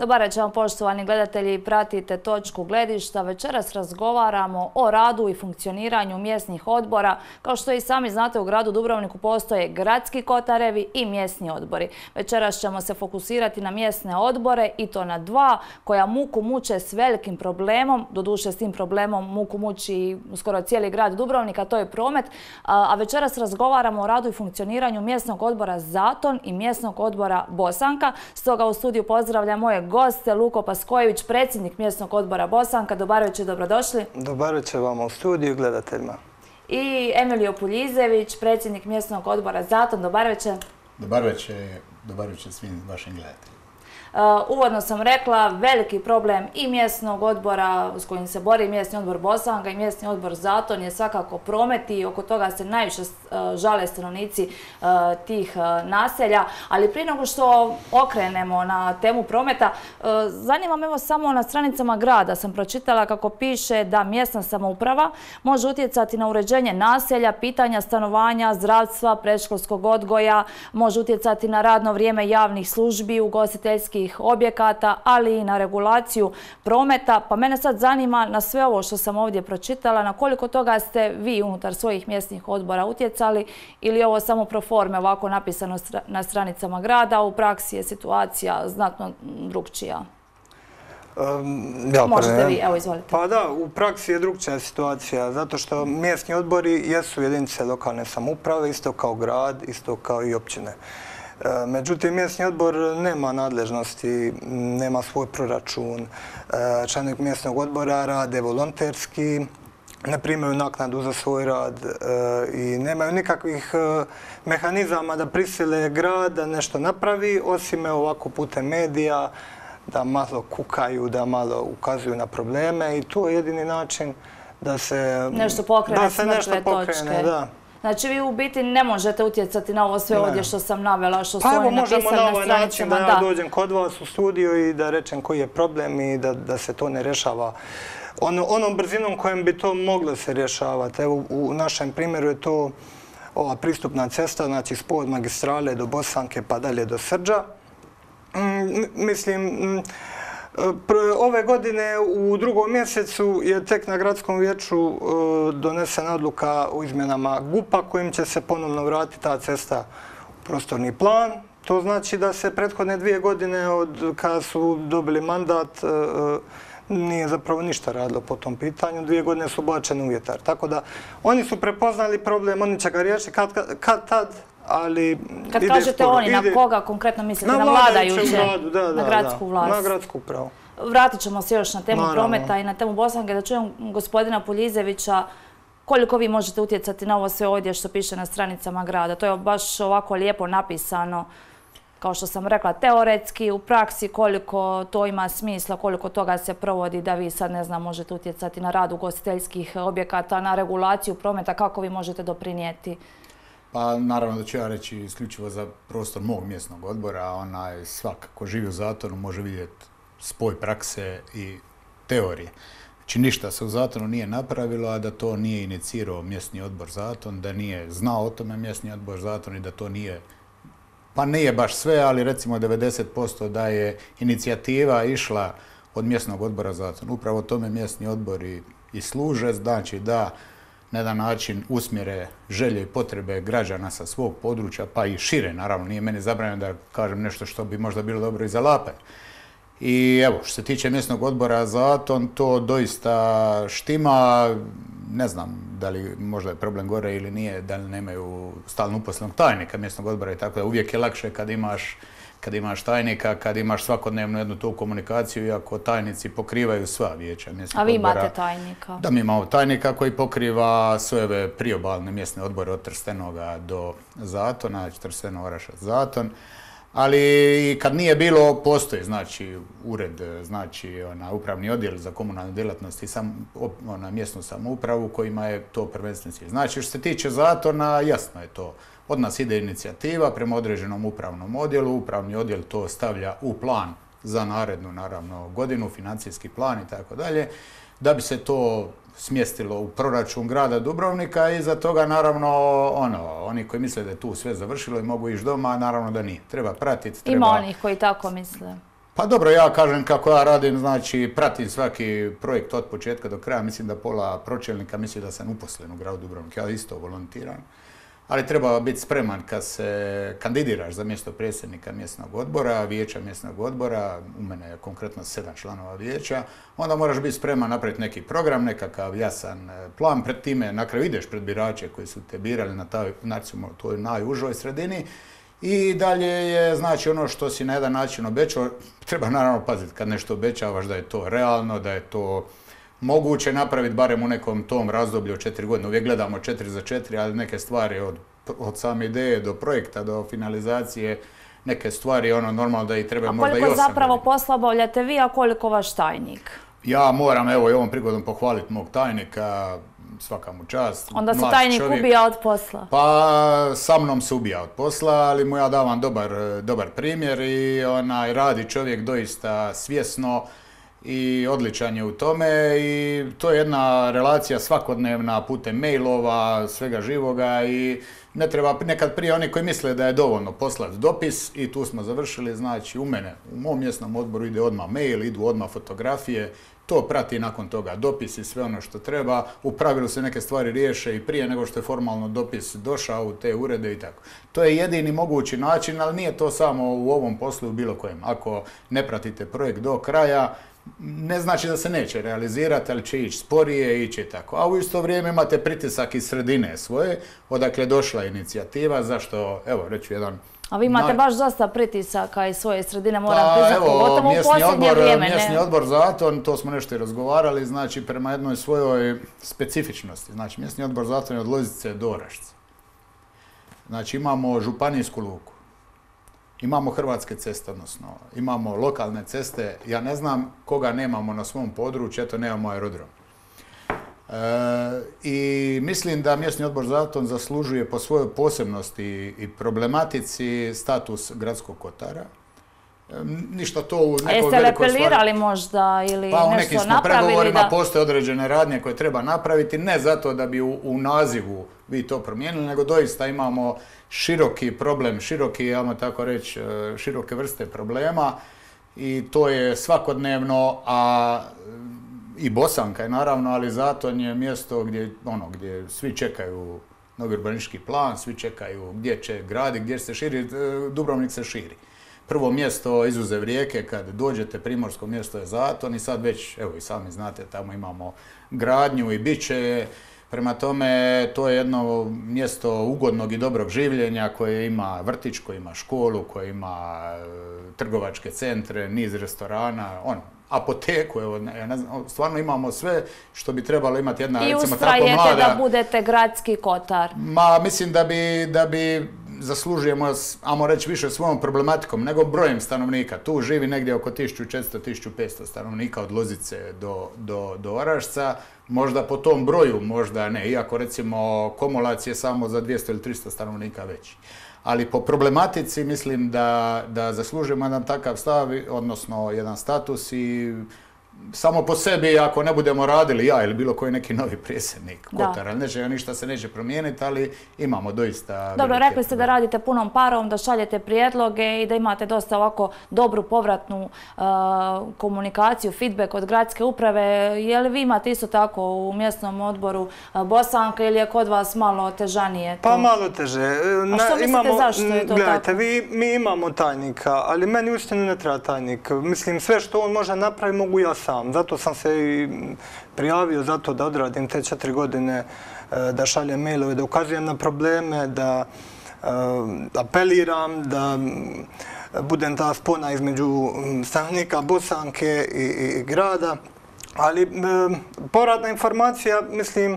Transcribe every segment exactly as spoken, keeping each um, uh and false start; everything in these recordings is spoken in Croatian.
Dobar večer vam, poštovani gledatelji, pratite Točku gledišta. Večeras razgovaramo o radu i funkcioniranju mjesnih odbora. Kao što i sami znate, u gradu Dubrovniku postoje gradski kotarevi i mjesni odbori. Večeras ćemo se fokusirati na mjesne odbore i to na dva koja muku muče s velikim problemom. Doduše s tim problemom muku muči skoro cijeli grad Dubrovnika, to je promet. A večeras razgovaramo o radu i funkcioniranju mjesnog odbora Zaton i mjesnog odbora Bosanka. Stoga u studiju pozdravljam moje goste, Luko Paskojević, predsjednik mjesnog odbora Bosanka. Dobar večer, dobrodošli. Dobar večer vama u studiju i gledateljima. I Emilio Puljizević, predsjednik mjesnog odbora Zaton. Dobar večer. Dobar večer, dobar večer svim vašim gledateljima. Uvodno sam rekla, veliki problem i mjesnog odbora s kojim se bori mjesni odbor Bosanka i mjesni odbor Zaton je svakako promet i oko toga se najviše žale stanovnici tih naselja. Ali prije nego što okrenemo na temu prometa, zanima me, evo, samo na stranicama grada sam pročitala kako piše da mjesna samouprava može utjecati na uređenje naselja, pitanja stanovanja, zdravstva, predškolskog odgoja, može utjecati na radno vrijeme javnih službi, ugostiteljskih objekata, ali i na regulaciju prometa. Pa mene sad zanima, na sve ovo što sam ovdje pročitala, na koliko toga ste vi unutar svojih mjesnih odbora utjecali ili je ovo samo pro forme ovako napisano na stranicama grada, a u praksi je situacija znatno drukčija? Um, ja, Možete vi, evo, izvolite. Pa da, u praksi je drukčija situacija, zato što mjesni odbori jesu jedinice lokalne samouprave, isto kao grad, isto kao i općine. Međutim, mjesni odbor nema nadležnosti, nema svoj proračun. Članovi mjesnog odbora rade volonterski, ne primaju naknadu za svoj rad i nemaju nikakvih mehanizama da prisile grad da nešto napravi, osim ovako putem medija, da malo kukaju, da malo ukazuju na probleme i to je jedini način da se nešto pokrene s mrtve točke. Da. Znači, vi u biti ne možete utjecati na ovo sve ovdje što sam navela, što su pa oni napisali na stranicama. Pa možemo na ovaj način da ja dođem kod vas u studiju i da rečem koji je problem i da, da se to ne rješava ono, onom brzinom kojom bi to moglo se rješavati. Evo, u našem primjeru je to ova pristupna cesta, znači spoj od magistrale do Bosanke pa dalje do Srđa. Mm, mislim... Mm, Ove godine u drugom mjesecu je tek na gradskom vijeću donesena odluka o izmjenama G U P-a kojim će se ponovno vratiti ta cesta u prostorni plan. To znači da se prethodne dvije godine od kada su dobili mandat nije zapravo ništa radilo po tom pitanju. Dvije godine su bačene u vjetar. Tako da oni su prepoznali problem, oni će ga riješiti kad, kad tad. Ali kad kažete oni, na koga konkretno mislite? Na vladajuće, na gradsku vlast? Na gradsku upravu. Vratit ćemo se još na temu prometa i na temu Bosanke, da čujem gospodina Puljizevića koliko vi možete utjecati na ovo sve ovdje što piše na stranicama grada. To je baš ovako lijepo napisano, kao što sam rekla, teoretski, u praksi koliko to ima smisla, koliko toga se provodi, da vi sad, ne znam, možete utjecati na rad ugostiteljskih objekata, na regulaciju prometa, kako vi možete doprinijeti? Pa naravno da ću ja reći isključivo za prostor mog mjesnog odbora, onaj svak ko živi u Zatonu može vidjeti spoj prakse i teorije. Znači ništa se u Zatonu nije napravilo, a da to nije inicirao mjesni odbor Zaton, da nije znao o tome mjesni odbor Zaton i da to nije, pa nije baš sve, ali recimo devedeset posto da je inicijativa išla od mjesnog odbora Zaton. Upravo tome mjesni odbori i služe, znači da na jedan način usmjere želje i potrebe građana sa svog područja, pa i šire, naravno, nije meni zabranjeno da kažem nešto što bi možda bilo dobro i za Lape. I evo, što se tiče mjesnog odbora Zaton, to doista štima, ne znam da li možda je problem gore ili nije, da li nemaju stalno uposlenog tajnika mjesnog odbora i tako da uvijek je lakše kad imaš kad imaš tajnika, kad imaš svakodnevno jednu tu komunikaciju, iako tajnici pokrivaju sva vijeća mjesnih odbora. A vi imate tajnika? Da, mi imamo tajnika koji pokriva sve ove priobalne mjesne odbore od Trstenoga do Zatona, Trsteno, Orašac, Zaton. Ali i kad nije bilo, postoji, znači, ured, znači, ona, upravni odjel za komunalne djelatnosti i sam, ona, mjesnu samoupravu kojima je to prvenstveni cilj. Znači, što se tiče Zatona, jasno je to. Od nas ide inicijativa prema određenom upravnom odjelu. Upravni odjel to stavlja u plan za narednu, naravno, godinu, financijski plan i tako dalje, da bi se to smjestilo u proračun grada Dubrovnika i za toga, naravno, ono, oni koji misle da je tu sve završilo i mogu ići doma, naravno da nije. Treba pratiti. Treba... Ima onih koji tako misle. Pa dobro, ja kažem kako ja radim, znači pratim svaki projekt od početka do kraja, mislim da pola pročelnika misli da sam uposlen u gradu Dubrovnik, ja isto volontiram. Ali treba biti spreman kad se kandidiraš za mjesto predsjednika mjesnog odbora, vijeća mjesnog odbora, u mene je konkretno sedam članova vijeća, onda moraš biti spreman napraviti neki program, nekakav jasan plan, pred time na kraju ideš pred birače koji su te birali na toj, toj najužoj sredini i dalje je znači ono što si na jedan način obećao, treba naravno paziti kad nešto obećavaš da je to realno, da je to moguće napraviti barem u nekom tom razdoblju od četiri godine. Uvijek gledamo četiri za četiri, ali neke stvari od, od same ideje do projekta, do finalizacije, neke stvari ono normalno da i treba možda i osam. A koliko zapravo posla obavljate vi, a koliko vaš tajnik? Ja moram evo i ovom prigodom pohvaliti mog tajnika, svaka mu čast. Onda se tajnik čovjek ubija od posla? Pa sa mnom se ubija od posla, ali mu ja davam dobar, dobar primjer i onaj, radi čovjek doista svjesno i odličan je u tome i to je jedna relacija svakodnevna putem mailova, svega živoga i ne treba nekad prije oni koji misle da je dovoljno poslati dopis i tu smo završili, znači u mene, u mom mjesnom odboru ide odmah mail, idu odmah fotografije, to prati nakon toga dopis i sve ono što treba, u pravilu se neke stvari riješe i prije nego što je formalno dopis došao u te urede i tako. To je jedini mogući način, ali nije to samo u ovom poslu u bilo kojem. Ako ne pratite projekt do kraja, ne znači da se neće realizirati, ali će ići sporije i ići tako. A u isto vrijeme imate pritisak iz sredine svoje, odakle došla inicijativa, zašto, evo, reću jedan... A vi imate baš dosta pritisaka iz svoje sredine, moram priznati, pogotovo u posljednje vrijeme. Mjesni odbor za Aton, to smo nešto i razgovarali, znači prema jednoj svojoj specifičnosti. Znači, mjesni odbor za Aton je od Lozice do Orašca. Znači, imamo županijsku luku. Imamo hrvatske ceste, odnosno imamo lokalne ceste. Ja ne znam koga nemamo na svom području, eto nemamo aerodrom. E, I mislim da mjesni odbor za Aton zaslužuje po svojoj posebnosti i problematici status gradskog kotara. E, ništa to u nekoj velikoj stvari... A jeste repelirali možda ili pa, nešto napravili? Pa u nekim smo pregovorima, da... postoje određene radnje koje treba napraviti, ne zato da bi u, u nazivu vi to promijenili, nego doista imamo široki problem, široki, ajmo tako reći, široke vrste problema i to je svakodnevno, a i Bosanka je naravno, ali Zaton je mjesto gdje, ono, gdje svi čekaju novi urbanistički plan, svi čekaju gdje će gradi, gdje se širi, Dubrovnik se širi. Prvo mjesto izuzev Rijeke, kad dođete, primorsko mjesto je Zaton i sad već, evo i sami znate, tamo imamo gradnju i bit će. Prema tome, to je jedno mjesto ugodnog i dobrog življenja koje ima vrtić, koje ima školu, koje ima e, trgovačke centre, niz restorana, ono, apoteku, evo, ja ne znam, stvarno imamo sve što bi trebalo imati jedna, I recimo, tako mlada... I ustrajete da budete gradski kotar? Ma, mislim da bi, da bi zaslužujemo, ajmo reći, više svojom problematikom nego brojem stanovnika. Tu živi negdje oko tisuću četiristo do tisuću petsto stanovnika od Lozice do, do, do Orašca. Možda po tom broju, možda ne, iako recimo Komolac je samo za dvjesto ili tristo stanovnika veći. Ali po problematici mislim da, da zaslužujemo jedan takav stav, odnosno jedan status i samo po sebi, ako ne budemo radili ja ili bilo koji neki novi predsjednik Kotara, neće, ništa se neće promijeniti, ali imamo doista... Dobro, rekli ste da radite punom parom, da šaljete prijedloge i da imate dosta ovako dobru povratnu uh, komunikaciju, feedback od gradske uprave. Je li vi imate isto tako u mjesnom odboru uh, Bosanka ili je kod vas malo težanije? Pa malo teže. A što mislite imamo, zašto je to gledajte, tako? Vi, mi imamo tajnika, ali meni uistinu ne treba tajnik. Mislim, sve što on može napraviti mogu ja sam. Zato sam se i prijavio zato da odradim te četiri godine, da šaljem mailove, da ukazujem na probleme, da apeliram, da budem ta spona između stanovnika Bosanke i, i grada. Ali povratna informacija, mislim,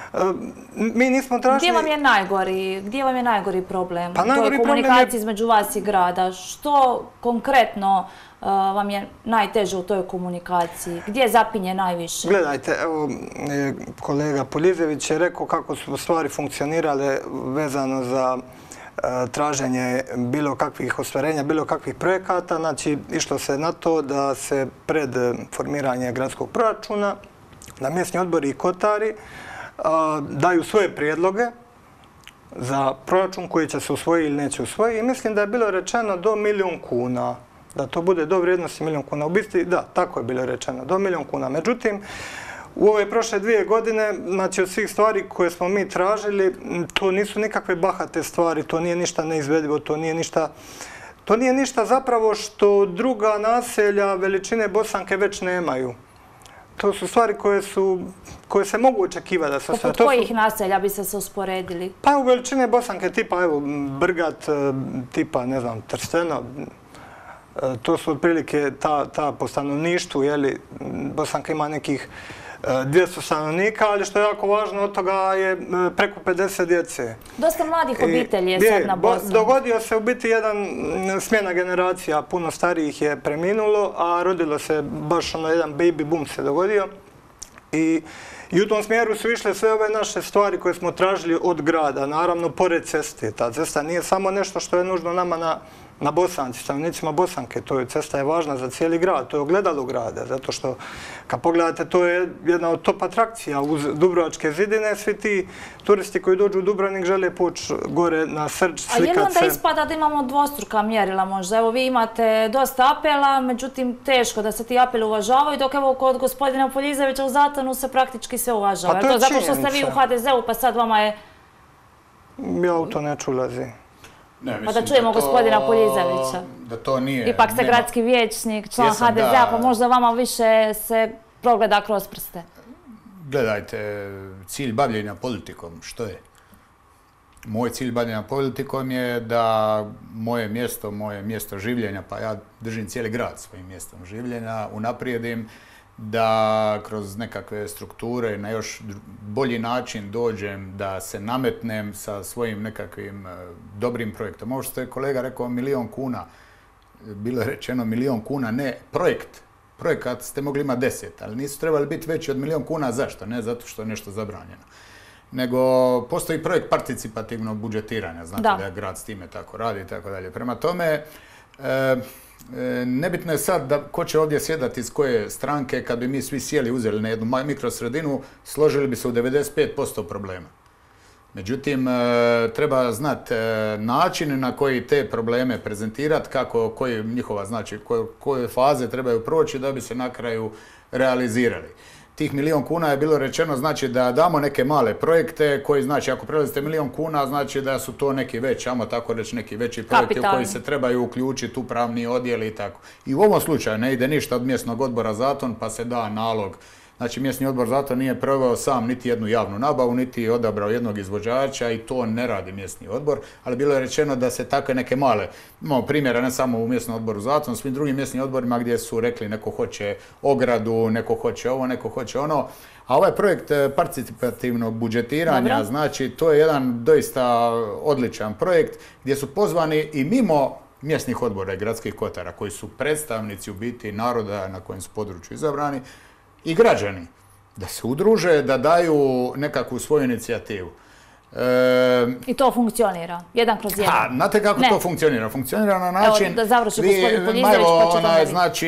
mi nismo tražili... Gdje vam je najgori, gdje vam je najgori problem? Pa najgori to je komunikacija je... između vas i grada. Što konkretno uh, vam je najteže u toj komunikaciji? Gdje zapinje najviše? Gledajte, evo, kolega Polizević je rekao kako su stvari funkcionirale vezano za uh, traženje bilo kakvih ostvarenja, bilo kakvih projekata. Znači, išlo se na to da se pred formiranje gradskog proračuna, da mjesni odbori i kotari daju svoje prijedloge za proračun koji će se usvojiti ili neće usvojiti. I mislim da je bilo rečeno do milijun kuna. Da to bude do vrijednosti milijun kuna. U biti, da, tako je bilo rečeno, do milijun kuna. Međutim, u ove prošle dvije godine, znači od svih stvari koje smo mi tražili, to nisu nikakve bahate stvari, to nije ništa neizvedivo, to nije ništa... To nije ništa zapravo što druga naselja veličine Bosanke već nemaju. To su stvari koje su, koje se mogu očekivati da se ostane. Poput kojih naselja bi se se usporedili? Pa u veličine Bosanke tipa, evo, Brgat, tipa, ne znam, Trsteno. To su otprilike ta, ta po stanovništvu, jeli, Bosanka ima nekih dvjesto stanovnika, ali što je jako važno, od toga je preko pedeset djece. Dosta mladih obitelji je sad na Bosanku. Dogodio se u biti jedan smjena generacija, puno starijih je preminulo, a rodilo se baš ono jedan baby boom se dogodio. I, i u tom smjeru su išle sve ove naše stvari koje smo tražili od grada, naravno pored ceste. Ta cesta nije samo nešto što je nužno nama na na Bosanci, stanovnicima Bosanke. To je, cesta je važna za cijeli grad, to je ogledalo grada, zato što kad pogledate, to je jedna od top atrakcija uz Dubrovačke zidine. Svi ti turisti koji dođu u Dubrovnik žele poći gore na Srđ, slikat se. A je li onda ispada da imamo dvostruka mjerila možda? Evo, vi imate dosta apela, međutim teško da se ti apeli uvažavaju, dok evo kod gospodina Poljizevića u Zatonu se praktički sve uvažava. Pa to je zato što ste vi u ha de zeu, pa sad vama je... Ja u to neću ulazi. Ne, pa da čujemo gospodina Poljizevića. Da to nije... Ipak ste gradski vijećnik, član ha de zea, pa možda vama više se progleda kroz prste. Gledajte, cilj bavljenja politikom, što je? Moj cilj bavljenja politikom je da moje mjesto, moje mjesto življenja, pa ja držim cijeli grad svojim mjestom življenja, unaprijedim, da kroz nekakve strukture na još bolji način dođem, da se nametnem sa svojim nekakvim dobrim projektom. Ovo što je kolega rekao, milijon kuna, bilo je rečeno milijon kuna, ne projekt. Projekat ste mogli imati deset, ali nisu trebali biti veći od milijon kuna. Zašto? Ne zato što je nešto zabranjeno. Nego postoji projekt participativnog budžetiranja, znate da, da grad s time tako radi i tako dalje. Prema tome, e, nebitno je sad da ko će ovdje sjedati iz koje stranke, kad bi mi svi sjeli, uzeli na jednu mikrosredinu, složili bi se u devedeset pet posto problema. Međutim, treba znati način na koji te probleme prezentirati, kako, koji njihova, znači, koje, koje faze trebaju proći da bi se na kraju realizirali. Tih milijon kuna je bilo rečeno, znači da damo neke male projekte koji, znači, ako prelazite milijon kuna, znači da su to neki veći, ajmo tako reći, neki veći projekti u koji se trebaju uključiti upravni odjel i tako. I u ovom slučaju ne ide ništa od mjesnog odbora Zaton, pa se da nalog. Znači, mjesni odbor Zaton nije proveo sam niti jednu javnu nabavu, niti odabrao jednog izvođača i to ne radi mjesni odbor, ali bilo je rečeno da se takve neke male, imamo primjera ne samo u mjesnom odboru Zaton, svim drugim mjesnim odborima gdje su rekli neko hoće ogradu, neko hoće ovo, neko hoće ono. A ovaj projekt participativnog budžetiranja, Dobro. znači to je jedan doista odličan projekt gdje su pozvani i mimo mjesnih odbora i gradskih kotara koji su predstavnici u biti naroda na kojem su području izabrani, i građani, da se udruže, da daju nekakvu svoju inicijativu. E, I to funkcionira, jedan kroz jedan. A, znate kako ne. to funkcionira? Funkcionira na način... Evo, da završi gospodin Poljizević, pa će onaj, znači,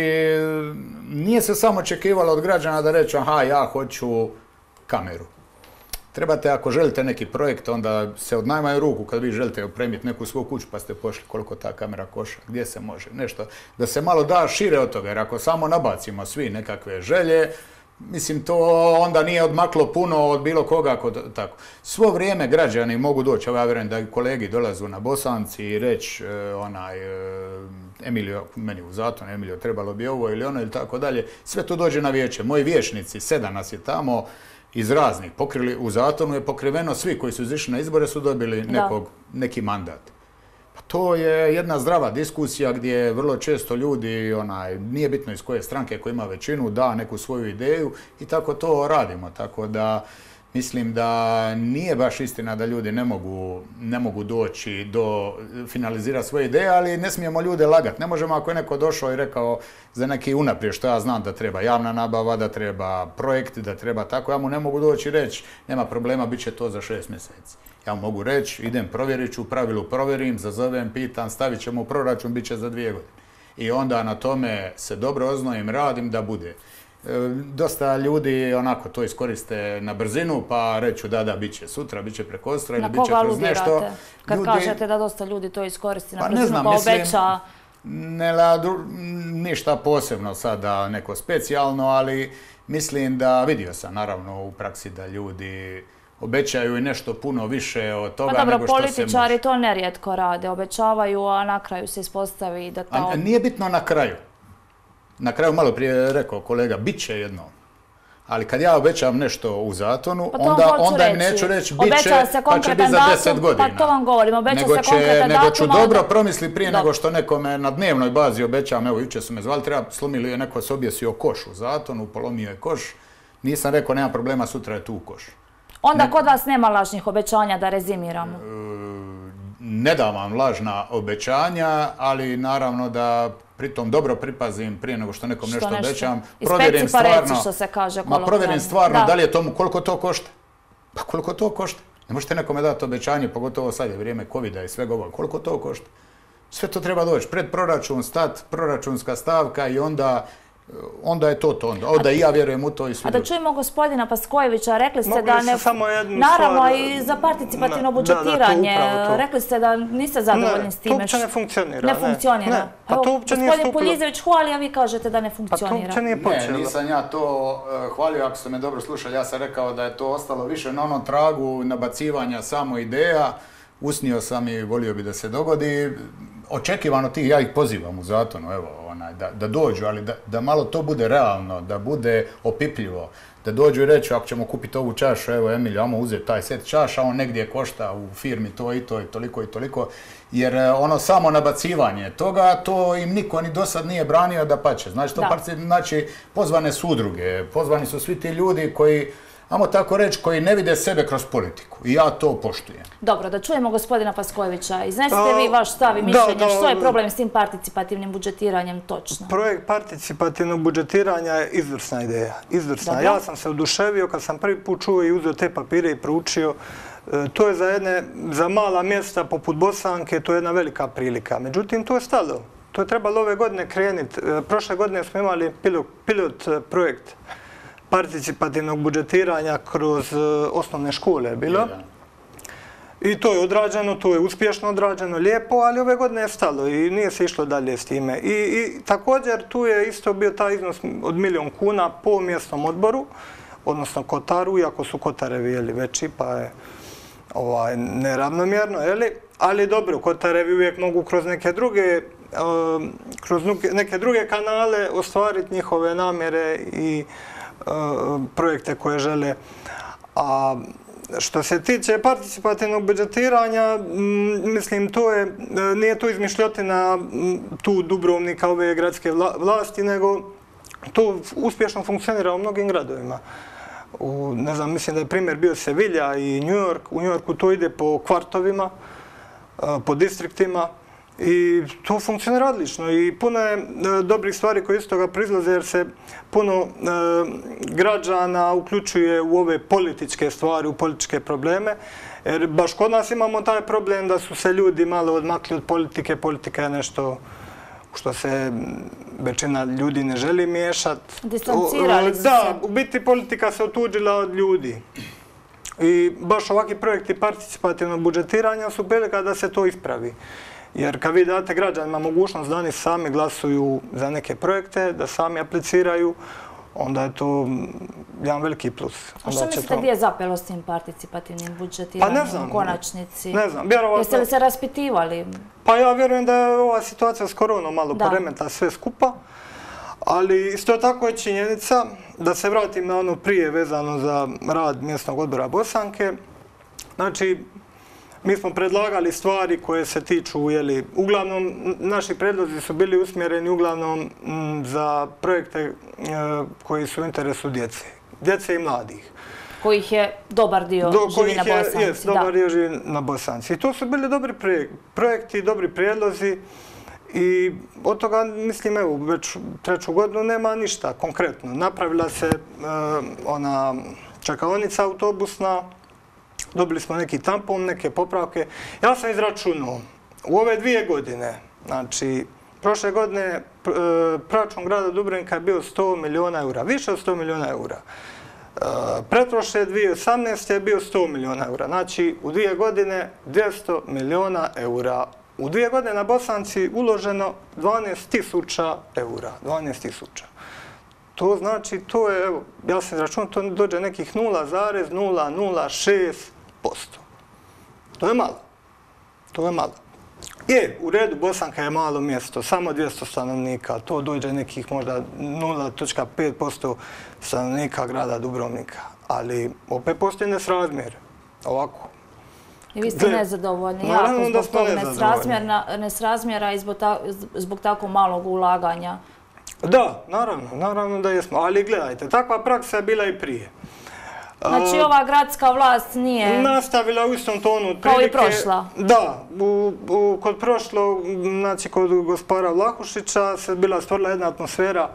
nije se samo očekivalo od građana da reću, aha, ja hoću kameru. Trebate, ako želite neki projekt, onda se od najmanju ruku, kad vi želite opremiti neku svoju kuću, pa ste pošli koliko ta kamera koša, gdje se može, nešto, da se malo da šire od toga, jer ako samo nabacimo svi nekakve želje, mislim, to onda nije odmaklo puno od bilo koga, kod, tako. Svo vrijeme građani mogu doći, ja vjerujem da i kolegi dolazu na Bosanci i reći, e, onaj, e, Emilio, meni u Zatonu, Emilio, trebalo bi ovo ili ono ili tako dalje, sve to dođe na vijeće. Moji vijećnici, sedam nas je tamo, iz raznih pokrili, u Zatonu je pokriveno, svi koji su izišli na izbore su dobili nekog, neki mandat. Pa to je jedna zdrava diskusija gdje vrlo često ljudi, onaj, nije bitno iz koje stranke koja ima većinu, da neku svoju ideju i tako to radimo. Tako da mislim da nije baš istina da ljudi ne mogu, ne mogu doći do finalizirati svoje ideje, ali ne smijemo ljude lagati. Ne možemo ako je neko došao i rekao za neki unaprijed što ja znam da treba javna nabava, da treba projekt, da treba tako, ja mu ne mogu doći i reći nema problema, bit će to za šest mjeseci. Ja mu mogu reći, idem provjerit ću, u pravilu provjerim, zazovem, pitam, stavit ćemo u proračun, bit će za dvije godine. I onda na tome se dobro oznojim, radim da bude. Dosta ljudi onako to iskoriste na brzinu, pa reću da, da, bit će sutra, bit će prekosutra ili bit će kroz nešto. Kad ljudi... kažete da dosta ljudi to iskoristi na pa brzinu, znam, pa mislim, obeća Ne ladu, ništa posebno sada, neko specijalno, ali mislim da vidio sam naravno u praksi da ljudi obećaju i nešto puno više od toga pa dobro, nego što se može. političari to nerijetko rade, obećavaju, a na kraju se ispostavi da ta... A nije bitno na kraju. Na kraju, malo prije rekao kolega, bit će jedno. Ali kad ja obećam nešto u Zatonu, pa onda, onda im neću reći bit će, pa će biti za deset godina. Pa to vam govorim, obeća nego se će, konkretan datum. Nego ću onda... dobro promisli prije dobro. nego što nekome na dnevnoj bazi obećam, evo jučer su me zvali, treba slomili je neko se objesio koš u Zatonu, polomio je koš. Nisam rekao, nema problema, sutra je tu koš. Onda ne, kod vas nema lažnih obećanja, da rezimiramo. Ne dam vam lažna obećanja, ali naravno da pritom dobro pripazim prije nego što nekom nešto, nešto obećam. Provjerim stvarno, što se kaže ma provjerim stvarno da. da li je tomu, koliko to košta. Pa koliko to košta? Ne možete nekome dati obećanje, pogotovo sad je vrijeme covida i svega ovoga. Koliko to košta? Sve to treba doći. Pred proračun, stat, proračunska stavka i onda onda je to to onda. Onda i ja vjerujem u to i svi. A da čujemo gospodina Paskojevića, rekli ste da ne... samo jednu naravno stvar, i za participativno budžetiranje. Da, da, to rekli ste da niste zadovoljni ne, s time. To uopće ne funkcionira. Ne funkcionira. Ne, pa to uopće nije gospodin stupilo. Puljizević hvali, a vi kažete da ne funkcionira. Pa to uopće nije počelo. Ne, nisam ja to uh, hvalio, ako ste me dobro slušali, ja sam rekao da je to ostalo više na onom tragu nabacivanja samo ideja. Usnio sam i volio bi da se dogodi. Očekivano tih, ja ih pozivam u Zatonu, evo, onaj, da, da dođu, ali da, da malo to bude realno, da bude opipljivo, da dođu i reću, ako ćemo kupiti ovu čašu, evo Emilio, ajmo uzeti taj set čaša, on negdje košta u firmi to i to i toliko i toliko, jer ono samo nabacivanje toga, to im niko ni do sad nije branio da pače. Znači, to par, znači, pozvane su udruge, pozvani su svi ti ljudi koji, ajmo tako reći, koji ne vide sebe kroz politiku. I ja to poštujem. Dobro, da čujemo gospodina Paskojevića. Iznesite vi vaš stav i mišljenje. Da, da, što je problem s tim participativnim budžetiranjem točno? Projekt participativnog budžetiranja je izvrsna ideja. Izvrsna. Dobro. Ja sam se oduševio kad sam prvi put čuo i uzeo te papire i proučio. To je za jedne, za mala mjesta poput Bosanke, to je jedna velika prilika. Međutim, to je stalo. To je trebalo ove godine krenuti. Prošle godine smo imali pilot, pilot projekt participativnog budžetiranja kroz osnovne škole je bilo. I to je odrađeno, to je uspješno odrađeno, lijepo, ali ove godine je stalo i nije se išlo dalje s time. I, i također tu je isto bio taj iznos od milijon kuna po mjesnom odboru, odnosno kotaru, iako su kotarevi jeli, veći, pa je ovaj, neravnomjerno, jeli? Ali dobro, kotarevi uvijek mogu kroz neke druge, um, kroz neke druge kanale ostvariti njihove namjere i projekte koje žele. A što se tiče participativnog budžetiranja, mislim, to je, nije to izmišljotina tu Dubrovnika, ove gradske vlasti, nego to uspješno funkcionira u mnogim gradovima. U, ne znam, mislim da je primjer bio Sevilja i New York. U New Yorku to ide po kvartovima, po distriktima. I to funkcionira odlično i puno je dobrih stvari koje iz toga proizlaze jer se puno građana uključuje u ove političke stvari, u političke probleme. Jer baš kod nas imamo taj problem da su se ljudi malo odmakli od politike. Politika je nešto što se većina ljudi ne želi miješati. Distancirali su se. Da, u biti politika se otuđila od ljudi. I baš ovakvi projekti participativnog budžetiranja su prilika da se to ispravi. Jer kad vi date građanima mogućnost da oni sami glasuju za neke projekte, da sami apliciraju, onda je to jedan veliki plus. A što mislite gdje je zapelo s tim participativnim budžetiranjem u konačnici? Ne znam, vjerovatno. Jeste li se raspitivali? Pa ja vjerujem da je ova situacija s koronom malo poremeta sve skupa, ali isto tako je činjenica da se vratim na ono prije vezano za rad mjesnog odbora Bosanke. Znači, mi smo predlagali stvari koje se tiču, jeli, uglavnom, naši predlozi su bili usmjereni uglavnom m, za projekte e, koji su u interesu djece, djece i mladih. Kojih je dobar dio Do, živi na Bosanci. Jes, dobar dio živi na Bosanci. I to su bili dobri projekti, dobri prijedlozi i od toga, mislim, evo, već treću godinu nema ništa konkretno. Napravila se e, ona čekaonica autobusna, dobili smo neki tampon, neke popravke. Ja sam izračunao u ove dvije godine, znači, prošle godine proračun grada Dubrovnika je bio sto milijuna eura, više od sto milijuna eura. Pretprošle dvije tisuće osamnaeste je bio sto milijuna eura, znači u dvije godine dvjesto milijuna eura U dvije godine na Bosanci uloženo dvanaest tisuća eura. dvanaest tisuća. To znači, to je, evo, ja sam izračunao, to dođe nekih nula zarez nula nula šest posto. To je malo. To je malo. Je, u redu, Bosanka je malo mjesto, samo dvjesto stanovnika, to dođe nekih možda nula zarez pet posto stanovnika grada Dubrovnika. Ali opet postoji nesrazmjer. Ovako. I vi ste nezadovoljni, jako zbog tog nesrazmjera i zbog tako malog ulaganja. Da, naravno, naravno da jesmo. Ali gledajte, takva praksa je bila i prije. Znači ova gradska vlast nije... Nastavila u istom tonu. Kao i prošla. Da, kod prošlo, znači kod gospodara Vlahušića se bila stvorila jedna atmosfera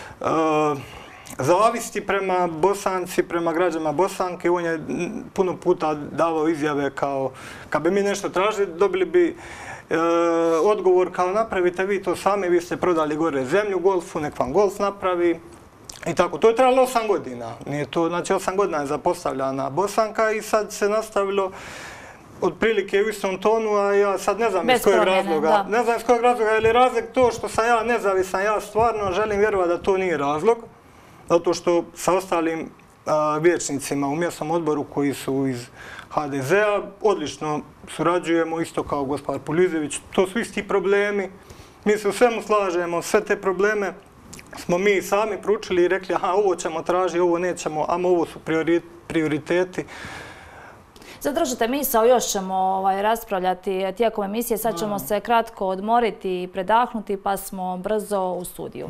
zavisti prema Bosanci, prema građanima Bosanke. On je puno puta davao izjave kao, kad bi mi nešto tražili, dobili bi odgovor kao napravite vi to sami, vi ste prodali gore zemlju golfu, nek vam golf napravi. I tako, to je trebalo osam godina. Nije to, znači osam godina je zapostavljana Bosanka i sad se nastavilo otprilike u istom tonu, a ja sad ne znam iz kojeg razloga. Ne znam iz kojeg razloga, je li razlog to što sam ja nezavisan, ja stvarno želim vjerovati da to nije razlog. Zato što sa ostalim vijećnicima u mjesnom odboru koji su iz ha de zea odlično surađujemo, isto kao gospodar Pulizević. To su isti problemi. Mi se u svemu slažemo, sve te probleme smo mi sami proučili i rekli aha, ovo ćemo tražiti, ovo nećemo, ama ovo su prioriteti. Zadržite misao, još ćemo raspravljati tijekom emisije. Sad ćemo se kratko odmoriti i predahnuti, pa smo brzo u studiju.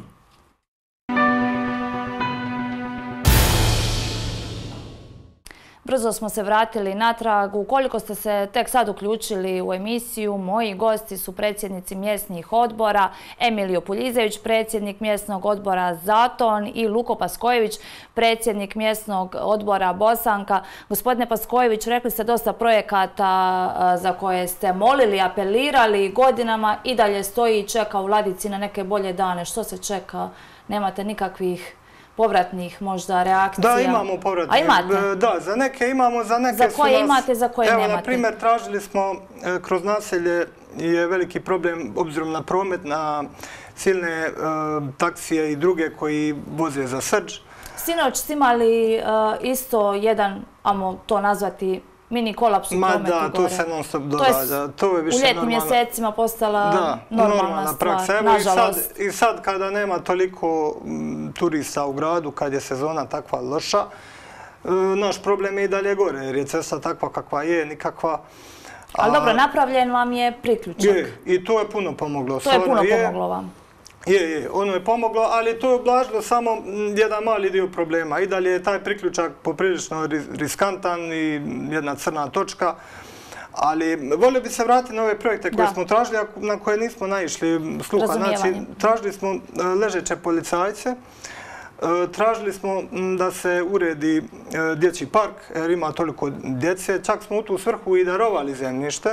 Brzo smo se vratili natrag. Ukoliko ste se tek sad uključili u emisiju, moji gosti su predsjednici mjesnih odbora Emilio Puljizević, predsjednik mjesnog odbora Zaton i Luko Paskojević, predsjednik mjesnog odbora Bosanka. Gospodine Paskojević, rekli ste dosta projekata za koje ste molili, apelirali godinama i dalje stoji i čeka u ladici na neke bolje dane. Što se čeka? Nemate nikakvih povratnih možda reakcija? Da, imamo povratnih. A imate? Da, za neke imamo, za neke su nas... Za koje imate, za koje nemate? Evo, na primjer, tražili smo kroz naselje, je veliki problem obzirom na promet, na silne taksije i druge koji voze za Srđ. Sinoć ste imali isto jedan, ajmo to nazvati, mini kolaps u prometu gore. Ma da, to se non stop događa. To je više u ljetnim mjesecima postala normalna stvar, nažalost. I sad kada nema toliko turista u gradu, kad je sezona takva loša, naš problem je i dalje gore, jer je cesta takva kakva je, nikakva. Ali dobro, napravljen vam je priključak. Je, i to je puno pomoglo. To je puno pomoglo vam. Je, je, ono je pomoglo, ali to je oblažilo samo jedan mali dio problema. I dalje je taj priključak poprilično riskantan i jedna crna točka. Ali volio bi se vratiti na ove projekte koje smo tražili, na koje nismo naišli sluha. Znači, tražili smo ležeće policajce, tražili smo da se uredi dječji park, jer ima toliko djece. Čak smo u tu svrhu i darovali zemljište.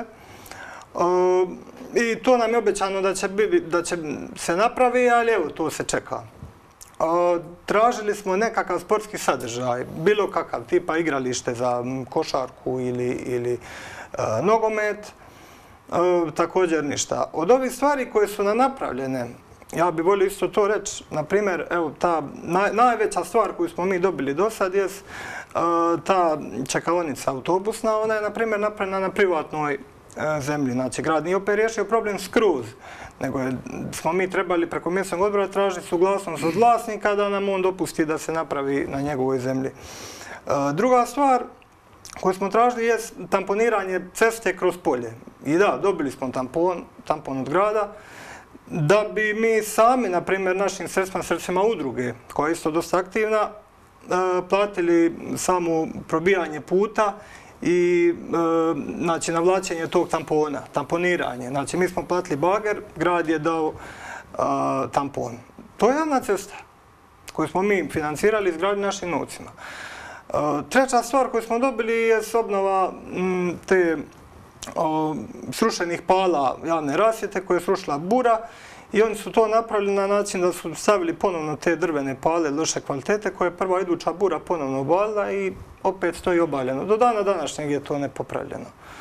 I to nam je obećano da će se napravi, ali evo, to se čeka. Tražili smo nekakav sportski sadržaj, bilo kakav, tipa igralište za košarku ili nogomet, također ništa. Od ovih stvari koje su nam napravljene, ja bih volio isto to reći, na primjer, evo, ta najveća stvar koju smo mi dobili do sad je ta čekaonica autobusna, ona je, na primjer, napravljena na privatnoj zemlji. Znači, grad nije opet riješio problem skroz, nego smo mi trebali preko mjesnog odbora tražiti suglasnost od vlasnika da nam on dopusti da se napravi na njegovoj zemlji. Druga stvar koju smo tražili je tamponiranje ceste kroz polje. I da, dobili smo tampon, tampon od grada, da bi mi sami, na primjer, našim sredstvima, sredstvima udruge, koja je isto dosta aktivna, platili samo probijanje puta i znači navlačenje tog tampona, tamponiranje. Znači mi smo platili bager, grad je dao tampon. To je javna cesta koju smo mi financirali izgradili našim novcima. Treća stvar koju smo dobili je obnova te srušenih pala javne rasvjete koje je srušila bura i oni su to napravili na način da su stavili ponovno te drvene pale loše kvalitete koje je prva iduća bura ponovno obalila i opet stoji obaljeno. Do dana današnjeg je to nepopravljeno.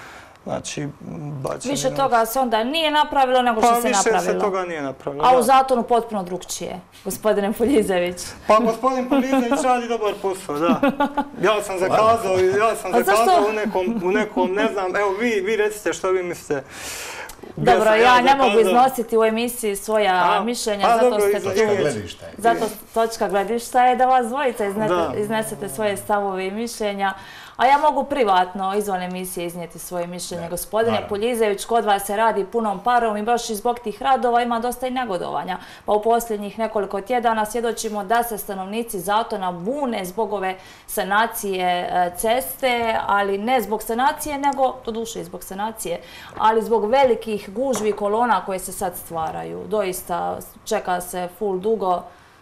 Znači, bačeni Više novac. toga se onda nije napravilo nego što Pa se više napravilo. se toga nije napravilo. A u da. Zatonu potpuno drugčije, gospodine Poljizević. Pa gospodin Poljizević radi dobar posao, da. Ja sam zakazao, ja sam A zašto? zakazao u nekom, u nekom, ne znam, evo vi, vi recite što vi mislite. Gdje Dobro, sam ja ne zakazao. mogu iznositi u emisiji svoja A, mišljenja, a, zato dobro, ste izvolite. tu. Točka gledišta je. Zato točka gledišta je da vas dvojica iznete- Da. iznesete svoje stavove i mišljenja, a ja mogu privatno izvan emisije iznijeti svoje mišljenje. Da, Gospodine naravno. Poljizević, kod vas se radi punom parom i baš i zbog tih radova ima dosta i negodovanja. Pa u posljednjih nekoliko tjedana svjedočimo da se stanovnici Zatona bune zbog ove sanacije e, ceste, ali ne zbog sanacije, nego, doduše i zbog sanacije, ali zbog velikih gužvi kolona koje se sad stvaraju. Doista čeka se full dugo.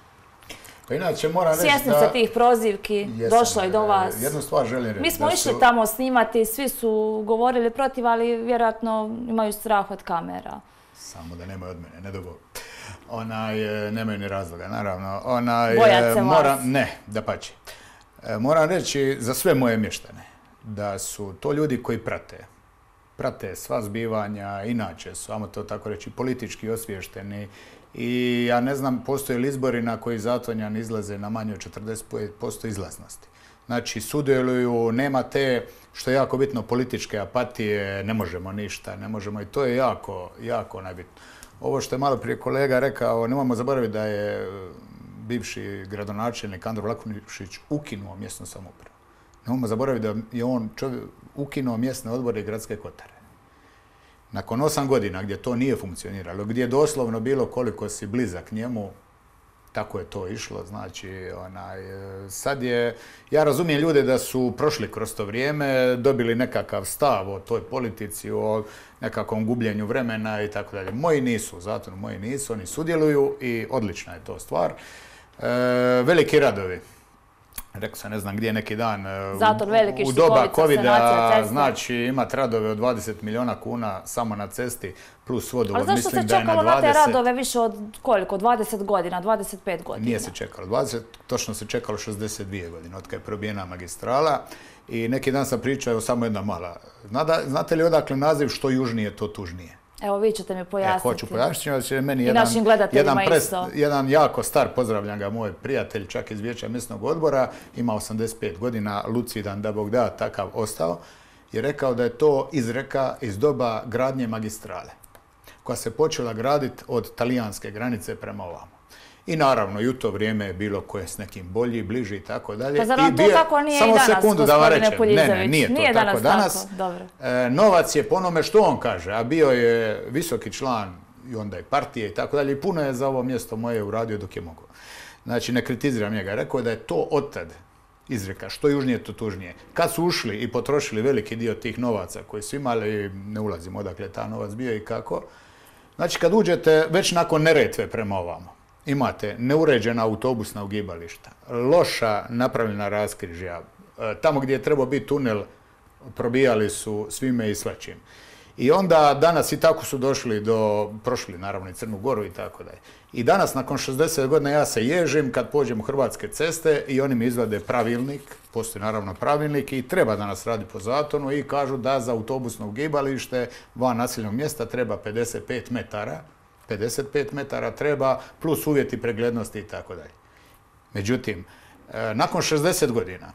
Pa inače moram reći Svjesni da... ste tih prozivki, Jesam, došlo je do e, vas. Jednu stvar želim reći. Mi smo da išli su- tamo snimati, svi su govorili protiv, ali vjerojatno imaju strah od kamera. Samo da nemaju od mene, ne dogo. Onaj, e, nemaju ni razloga, naravno. Onaj, Bojat e, se moram, vas. Ne, dapače. E, Moram reći za sve moje mještane da su to ljudi koji prate. Prate sva zbivanja, inače su, ajmo to tako reći, politički osviješteni. I ja ne znam, postoje li izbori na koji Zatonjani izlaze na manje od četrdeset posto izlaznosti. Znači, sudjeluju, nema te, što je jako bitno, političke apatije, ne možemo ništa, ne možemo i to je jako, jako najbitno. Ovo što je malo prije kolega rekao, nemojmo zaboraviti da je bivši gradonačelnik Andro Vlahušić ukinuo mjesnu samoupravu. Nemojmo zaboraviti da je on čovjek ukinuo mjesne odbore i gradske kotare. Nakon osam godina gdje to nije funkcioniralo, gdje je doslovno bilo koliko si blizak njemu, tako je to išlo. Znači, onaj, sad je, ja razumijem ljude da su prošli kroz to vrijeme, dobili nekakav stav o toj politici, o nekakvom gubljenju vremena i tako dalje. Moji nisu, zato moji nisu, oni sudjeluju i odlična je to stvar. E, veliki radovi. Rekao sam, ne znam gdje neki dan, e, Zaton veliki, u Štikovica, doba covida, sanacija ceste. znači imat radove od dvadeset milijuna kuna samo na cesti, plus vodovod, Ali zašto mislim se da je na čekalo na te dvadeset. radove više od koliko? dvadeset godina, dvadeset pet godina? Nije se čekalo dvadeset, točno se čekalo šezdeset dvije godine, od kad je probijena magistrala. I neki dan sam pričao, evo samo jedna mala. Znada, znate li odakle naziv što južnije, to tužnije? Evo, vi ćete mi E, pojasniti. hoću pojasniti, jer će meni I jedan, našim gledateljima jedan, isto. jedan jako star, pozdravljam ga, moj prijatelj, čak iz Vijeća mjesnog odbora, ima osamdeset pet godina, lucidan, da Bog da, takav ostao, je rekao da je to izreka iz doba gradnje magistrale, koja se počela graditi od talijanske granice prema ovamo. I naravno, i u to vrijeme je bilo ko je s nekim bolji, bliži i tako dalje. Pa zar vam I to bio- tako nije samo i danas, sekundu da vam gospodine rečem. Ne, ne, Poljizević? nije to Nije tako danas danas. tako, dobro. E, novac je po onome što on kaže, a bio je visoki član i onda i partije i tako dalje. I puno je za ovo mjesto moje uradio dok je mogao. Znači, ne kritiziram njega. Rekao je da je to otad izreka, što južnije to tužnije. Kad su ušli i potrošili veliki dio tih novaca koji su imali, ne ulazimo odakle je ta novac bio i kako. Znači, kad uđete već nakon Neretve prema ovamo, imate neuređena autobusna ugibališta, loša napravljena raskrižja, e, tamo gdje je trebao biti tunel probijali su svime i svačim. I onda danas i tako su došli do, prošli naravno i Crnu Goru i tako dalje. I danas nakon šezdeset godina ja se ježim kad pođem u Hrvatske ceste i oni mi izvade pravilnik, postoji naravno pravilnik i treba danas raditi po Zatonu i kažu da za autobusno ugibalište van naseljenog mjesta treba pedeset pet metara, pedeset pet metara treba plus uvjeti preglednosti i tako dalje. Međutim, e, nakon šezdeset godina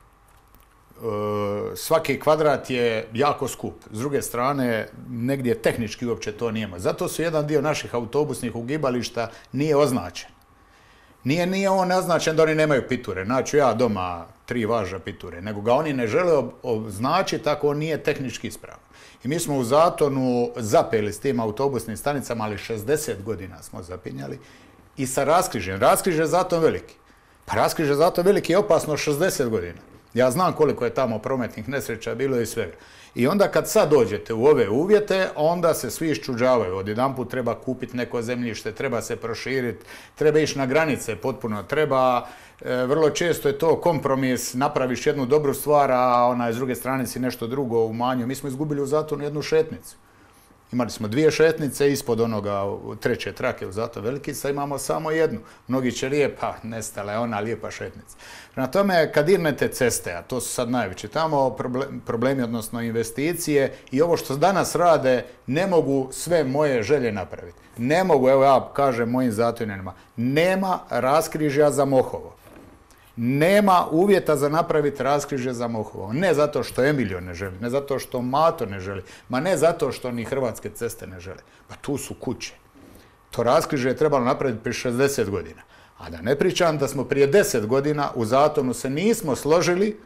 svaki kvadrat je jako skup. S druge strane, negdje tehnički uopće to nijemo. Zato su jedan dio naših autobusnih ugibališta nije označen. Nije, nije on označen da oni nemaju piture. Naću ja doma tri važa piture, nego ga oni ne žele označiti tako on nije tehnički ispravan. I mi smo u Zatonu zapeli s tim autobusnim stanicama, ali šezdeset godina smo zapinjali i sa raskrižjem. Raskriž je zato veliki. Pa raskriž je zato veliki i opasno šezdeset godina. Ja znam koliko je tamo prometnih nesreća bilo i svega. I onda kad sad dođete u ove uvjete, onda se svi iščuđavaju. Odjedanput treba kupiti neko zemljište, treba se proširiti, treba ići na granice potpuno, treba, e, vrlo često je to kompromis, napraviš jednu dobru stvar, a ona s druge strane si nešto drugo umanjio. Mi smo izgubili u Zatonu jednu šetnicu. Imali smo dvije šetnice, ispod onoga treće trake u Zato Veliki, sad imamo samo jednu. Mnogi će lijepa, nestala je ona lijepa šetnica. Prema tome, kad dirnete ceste, a to su sad najveći tamo problemi, odnosno investicije, i ovo što danas rade, ne mogu sve moje želje napraviti. Ne mogu, evo ja kažem mojim Zatonjanima, nema raskrižja za Mohovo. Nema uvjeta za napraviti raskrižje za Mohovo. Ne zato što Emilio ne želi, ne zato što Mato ne želi, ma ne zato što ni Hrvatske ceste ne žele. Pa tu su kuće. To raskrižje je trebalo napraviti prije šezdeset godina. A da ne pričam da smo prije deset godina u Zatonu se nismo složili,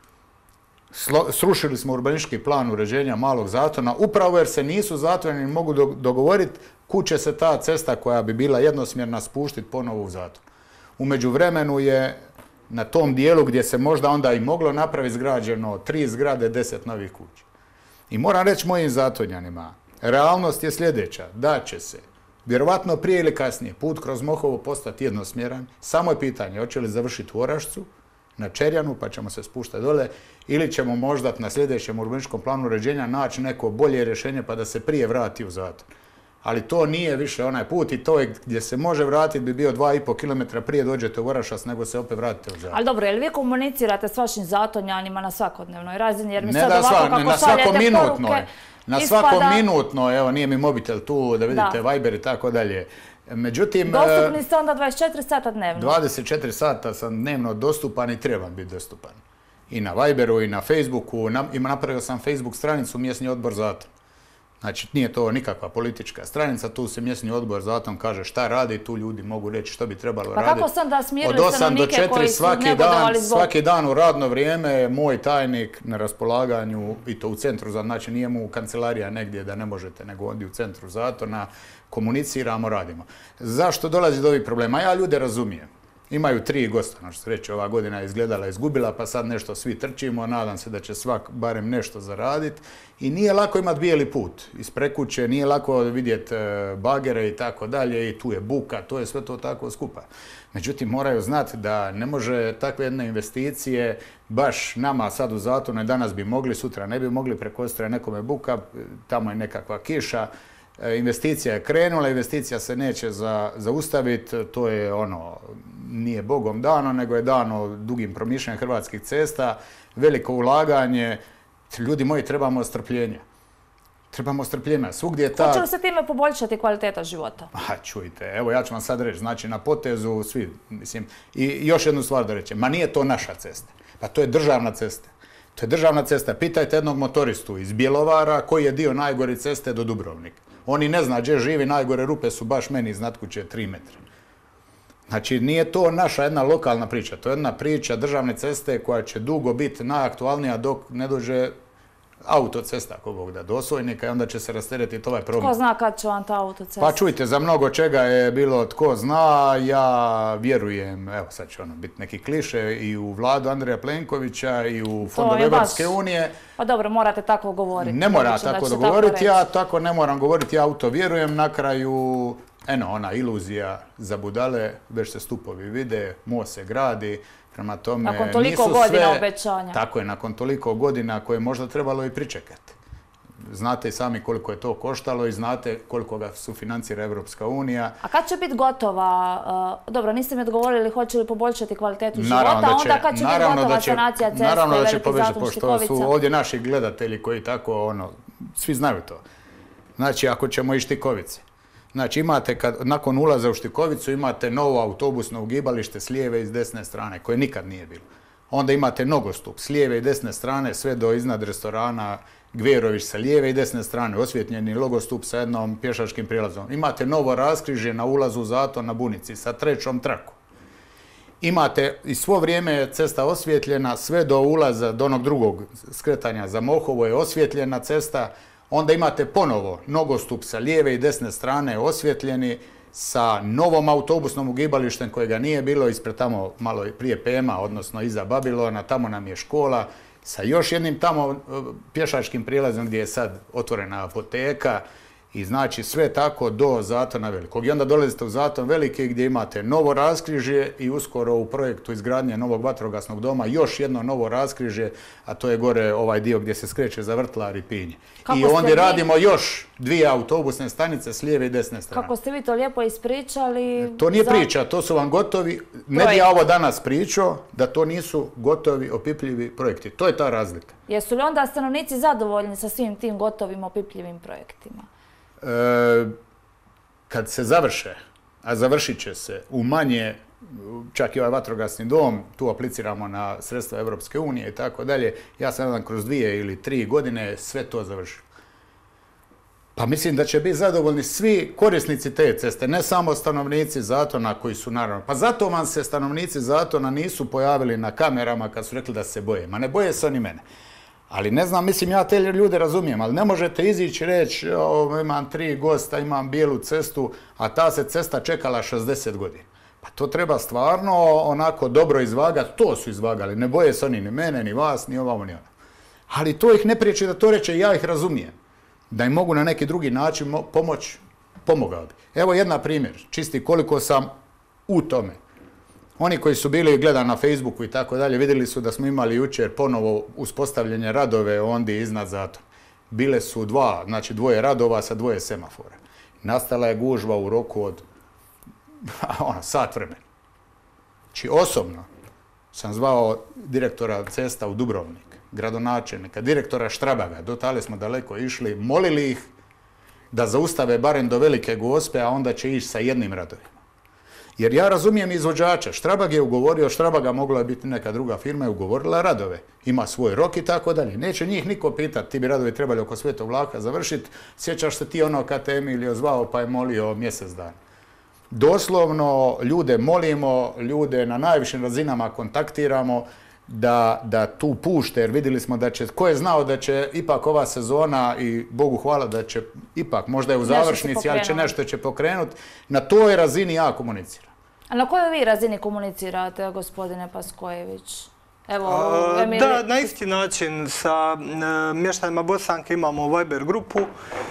slo, srušili smo urbanistički plan uređenja Malog Zatona, upravo jer se nisu Zatonjani mogu dogovoriti kud će se ta cesta koja bi bila jednosmjerna spuštiti ponovo u Zaton. U međuvremenu je na tom dijelu gdje se možda onda i moglo napraviti zgrađeno tri zgrade, deset novih kuća. I moram reći mojim Zatonjanima, realnost je sljedeća, da će se vjerovatno prije ili kasnije put kroz Mohovo postati jednosmjeran, samo je pitanje hoće li završiti u Orašcu, na Čerjanu, pa ćemo se spuštati dole, ili ćemo možda na sljedećem urbanističkom planu uređenja naći neko bolje rješenje pa da se prije vrati u Zaton. Ali to nije više onaj put i to je gdje se može vratiti bi bio dva i pol kilometra prije dođete u Orašac nego se opet vratite u Zaton. Ali dobro, je li vi komunicirate s vašim Zatonjanima na svakodnevnoj razini? Jer mi ne sad da ovako sva, kako na šaljete poruke, na ispada... svako minutno, evo nije mi mobitel tu da vidite da. Viber i tako dalje. Međutim, dostupni ste onda dvadeset četiri sata dnevno? dvadeset četiri sata sam dnevno dostupan i trebam biti dostupan. I na Viberu i na Facebooku, na, ima napravio sam Facebook stranicu Mjesni odbor Zaton. Znači, nije to nikakva politička stranica, tu se mjesni odbor Zaton kaže šta radi, tu ljudi mogu reći što bi trebalo pa raditi. Pa kako sam da smirili stanovnike koji su negodovali zbog... Svaki dan u radno vrijeme moj tajnik na raspolaganju, i to u centru, znači nije mu kancelarija negdje da ne možete, nego ovdje u centru Zatona, komuniciramo, radimo. Zašto dolazi do ovih problema? Ja ljude razumijem. Imaju tri gosta, znači se reći, ova godina je izgledala izgubila, pa sad nešto svi trčimo, nadam se da će svak barem nešto zaraditi. I nije lako imati bijeli put ispred kuće, nije lako vidjeti bagere i tako dalje, i tu je buka, to je sve to tako skupa. Međutim, moraju znati da ne može takve jedne investicije baš nama sad u Zatonu, danas bi mogli, sutra ne bi mogli, prekosutra je nekome buka, tamo je nekakva kiša. Investicija je krenula, investicija se neće za, zaustaviti, to je ono, nije Bogom dano, nego je dano dugim promišljanjem Hrvatskih cesta, veliko ulaganje, ljudi moji trebamo strpljenja. Trebamo strpljenja. Svugdje je ta... Hoće li se time poboljšati kvaliteta života? A čujte, evo ja ću vam sad reći, znači na potezu svi, mislim, i još jednu stvar da rećem, ma nije to naša cesta, pa to je državna cesta. To je državna cesta. Pitajte jednog motoristu iz Bjelovara koji je dio najgore ceste do Dubrovnika. Oni ne zna gdje živi, najgore rupe su baš meni iznad kuće tri metra. Znači, nije to naša jedna lokalna priča, to je jedna priča državne ceste koja će dugo biti najaktualnija dok ne dođe autocesta, ako Bog da, do Osojnika, i onda će se rasteretiti ovaj problem. Tko zna kad će vam ta autocesta? Pa čujte, za mnogo čega je bilo tko zna, ja vjerujem, evo sad će ono biti neki kliše, i u vladu Andreja Plenkovića i u fondove Evropske unije. Pa dobro, morate tako govoriti. Ne mora tako da govoriti, ja tako ne moram govoriti, ja u to vjerujem, na kraju, eno, ona iluzija za budale, već se stupovi vide, most se gradi. Prema tome, nakon toliko godina obećanja. Tako je, nakon toliko godina koje je možda trebalo i pričekati. Znate i sami koliko je to koštalo i znate koliko ga sufinancira Evropska unija. A kad će biti gotova, dobro, niste mi odgovorili hoće li poboljšati kvalitetu života, onda kad će biti gotova sanacija ceste, Veliki Zaton, Štikovica? Pošto su ovdje naši gledatelji koji tako, ono, svi znaju to. Znači, ako ćemo i Štikovice. Znači, imate, kad, nakon ulaza u Štikovicu, imate novo autobusno ugibalište s lijeve i s desne strane, koje nikad nije bilo. Onda imate nogostup s lijeve i desne strane, sve do iznad restorana Gverović sa lijeve i desne strane, osvjetljeni logostup sa jednom pješačkim prijelazom. Imate novo raskrižje na ulazu u Zaton na Bunici sa trećom trakom. Imate, i svo vrijeme je cesta osvjetljena, sve do ulaza, do onog drugog skretanja za Mohovo je osvjetljena cesta. Onda imate ponovo nogostup sa lijeve i desne strane osvjetljeni sa novom autobusnom ugibalištem kojega nije bilo ispred tamo malo prije P M-a, odnosno iza Babilona, tamo nam je škola, sa još jednim tamo pješačkim prijelazom gdje je sad otvorena apoteka. I znači sve tako do Zatona Velikog. I onda dolazite u Zaton Veliki gdje imate novo raskrižje i uskoro u projektu izgradnje novog vatrogasnog doma još jedno novo raskrižje, a to je gore ovaj dio gdje se skreće za Vrtlar i Pinje. I onda radimo još dvije autobusne stanice s lijeve i desne strane. Kako ste vi to lijepo ispričali? To nije priča, to su vam gotovi, ne bi ja ovo danas pričao, da to nisu gotovi, opipljivi projekti. To je ta razlika. Jesu li onda stanovnici zadovoljni sa svim tim gotovim, opipljivim projektima? E, kad se završe, a završit će se u manje, čak i ovaj vatrogasni dom, tu apliciramo na sredstva Evropske unije i tako dalje, ja se nadam kroz dvije ili tri godine sve to završiti. Pa mislim da će biti zadovoljni svi korisnici te ceste, ne samo stanovnici Zatona koji su naravno. Pa zato vam se stanovnici Zatona nisu pojavili na kamerama kad su rekli da se boje. Ma ne boje se oni mene. Ali ne znam, mislim, ja te ljude razumijem, ali ne možete izići i reći imam tri gosta, imam bijelu cestu, a ta se cesta čekala šezdeset godina. Pa to treba stvarno onako dobro izvagati, to su izvagali, ne boje se oni ni mene, ni vas, ni ovamo, ni ono. Ali to ih ne priječi da to reče, ja ih razumijem. Da im mogu na neki drugi način pomoći, pomogao bi. Evo jedna primjer, čisti koliko sam u tome. Oni koji su bili gledani na Facebooku i tako dalje, vidjeli su da smo imali jučer ponovo uspostavljanje radove ondje iznad Zatona. Bile su dva, znači dvoje radova sa dvoje semafora. Nastala je gužva u roku od ono, sat vremena. Znači osobno sam zvao direktora cesta u Dubrovnik, gradonačelnika, direktora Štrabaga, do tale smo daleko išli, molili ih da zaustave barem do Velike Gospe, a onda će ići sa jednim radovima. Jer ja razumijem izvođača, Štrabag je ugovorio, Štrabaga mogla biti neka druga firma, je ugovorila radove, ima svoj rok i tako dalje. Neće njih niko pitati, ti bi radovi trebali oko Svetog Vlaka završiti, sjećaš se ti ono kad te Emilio zvao pa je molio mjesec dana. Doslovno ljude molimo, ljude na najvišim razinama kontaktiramo, Da, da tu pušte, jer vidjeli smo da će, ko je znao da će ipak ova sezona i Bogu hvala da će ipak, možda je u završnici, ali će nešto će pokrenuti, na toj razini ja komuniciram. A na kojoj vi razini komunicirate, gospodine Paskojević? Evo, Emili... Da, na isti način sa mještanima Bosanke imamo Viber grupu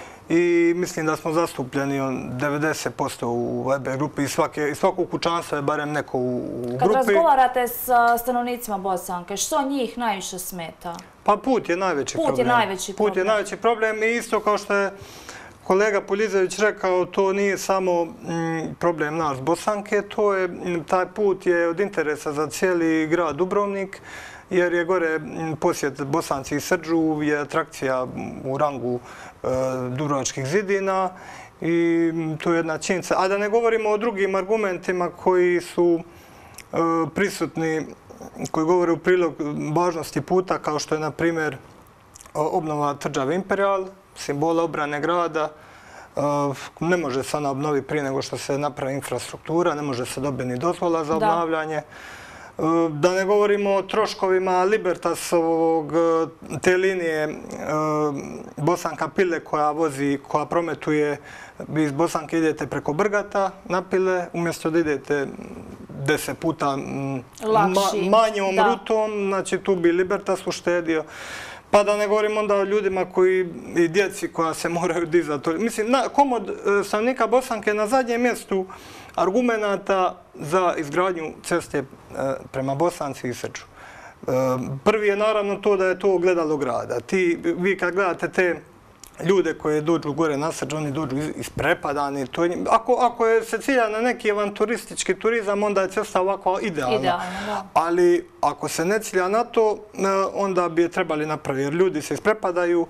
i mislim da smo zastupljeni devedeset posto u Viber grupi i svakog kućanstva je barem neko u grupi. Kad razgovarate sa stanovnicima Bosanke, što njih najviše smeta? Pa put je najveći problem. Put je najveći problem. Put je najveći problem i isto kao što je kolega Poljizević rekao, to nije samo problem nas Bosanke, to je, taj put je od interesa za cijeli grad Dubrovnik, jer je gore posjet Bosanci i Srđu, je atrakcija u rangu Dubrovačkih zidina i to je jedna činjenica. A da ne govorimo o drugim argumentima koji su prisutni, koji govore u prilog važnosti puta, kao što je, na primjer, obnova tvrđave Imperial, simbola obrane grada. Ne može se ona obnoviti prije nego što se napravi infrastruktura, ne može se dobiti ni dozvola za obnavljanje. Da ne govorimo o troškovima Libertasovog, te linije Bosanka Pile koja vozi, koja prometuje, vi iz Bosanke idete preko Brgata na Pile, umjesto da idete deset puta manjom rutom, znači tu bi Libertas uštedio. Pa da ne govorimo onda o ljudima koji, i djeci koja se moraju dizati. Mislim, komod stanovnika Bosanke na zadnjem mjestu argumenata za izgradnju ceste prema Bosanci i Srđu. Prvi je naravno to da je to ogledalo grada. Ti, vi kad gledate te ljude koje dođu gore na Srđu, oni dođu isprepadani. Ako, ako je se cilja na neki avanturistički turizam, onda je cesta ovako idealna. Idealno, ali ako se ne cilja na to, onda bi je trebali napraviti. Jer ljudi se isprepadaju,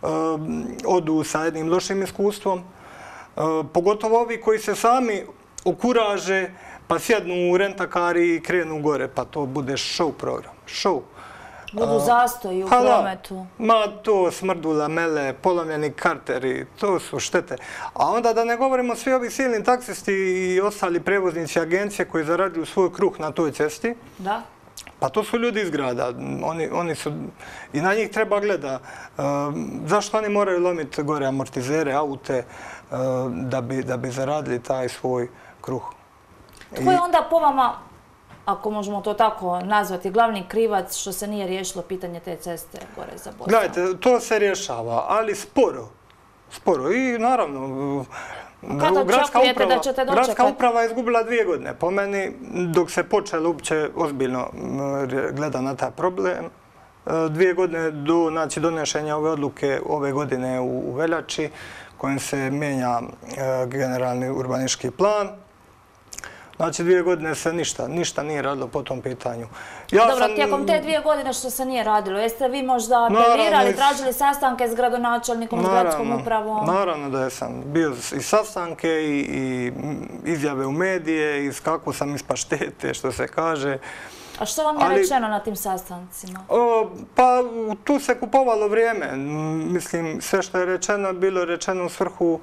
odu sa jednim lošim iskustvom. Pogotovo ovi koji se sami okuraže, pa sjednu u rentakari i krenu gore, pa to bude show program. Show. Budu zastoji u prometu. Ma to smrdu lamele, polomljeni karteri, to su štete. A onda da ne govorimo svi ovi silni taksisti i ostali prevoznici agencije koji zarađuju svoj kruh na toj cesti. Da. Pa to su ljudi iz grada. Oni, oni su, i na njih treba gleda. Uh, zašto oni moraju lomiti gore amortizere, aute, uh, da, bi, da bi zaradili taj svoj kruh. Tko je onda po vama, ako možemo to tako nazvati, glavni krivac što se nije riješilo pitanje te ceste gore za Bosanku? Gledajte, to se rješava, ali sporo. sporo. I naravno, Kada očekujete da ćete dočekati? Gradska uprava je izgubila dvije godine. Po meni, dok se počelo uopće ozbiljno gleda na taj problem, dvije godine do znači, donešenja ove odluke ove godine u, u veljači, kojim se mijenja e, generalni urbanistički plan. Znači, dvije godine se ništa, ništa nije radilo po tom pitanju. Ja Dobro, sam, tijekom te dvije godine što se nije radilo, jeste vi možda apelirali, tražili sastanke s gradonačelnikom, s gradskom upravom? Naravno da sam bio i sastanke i, i izjave u medije i kako sam iz paštete, što se kaže. A što vam je Ali, rečeno na tim sastancima? O, pa tu se kupovalo vrijeme. Mislim, sve što je rečeno, bilo rečeno u svrhu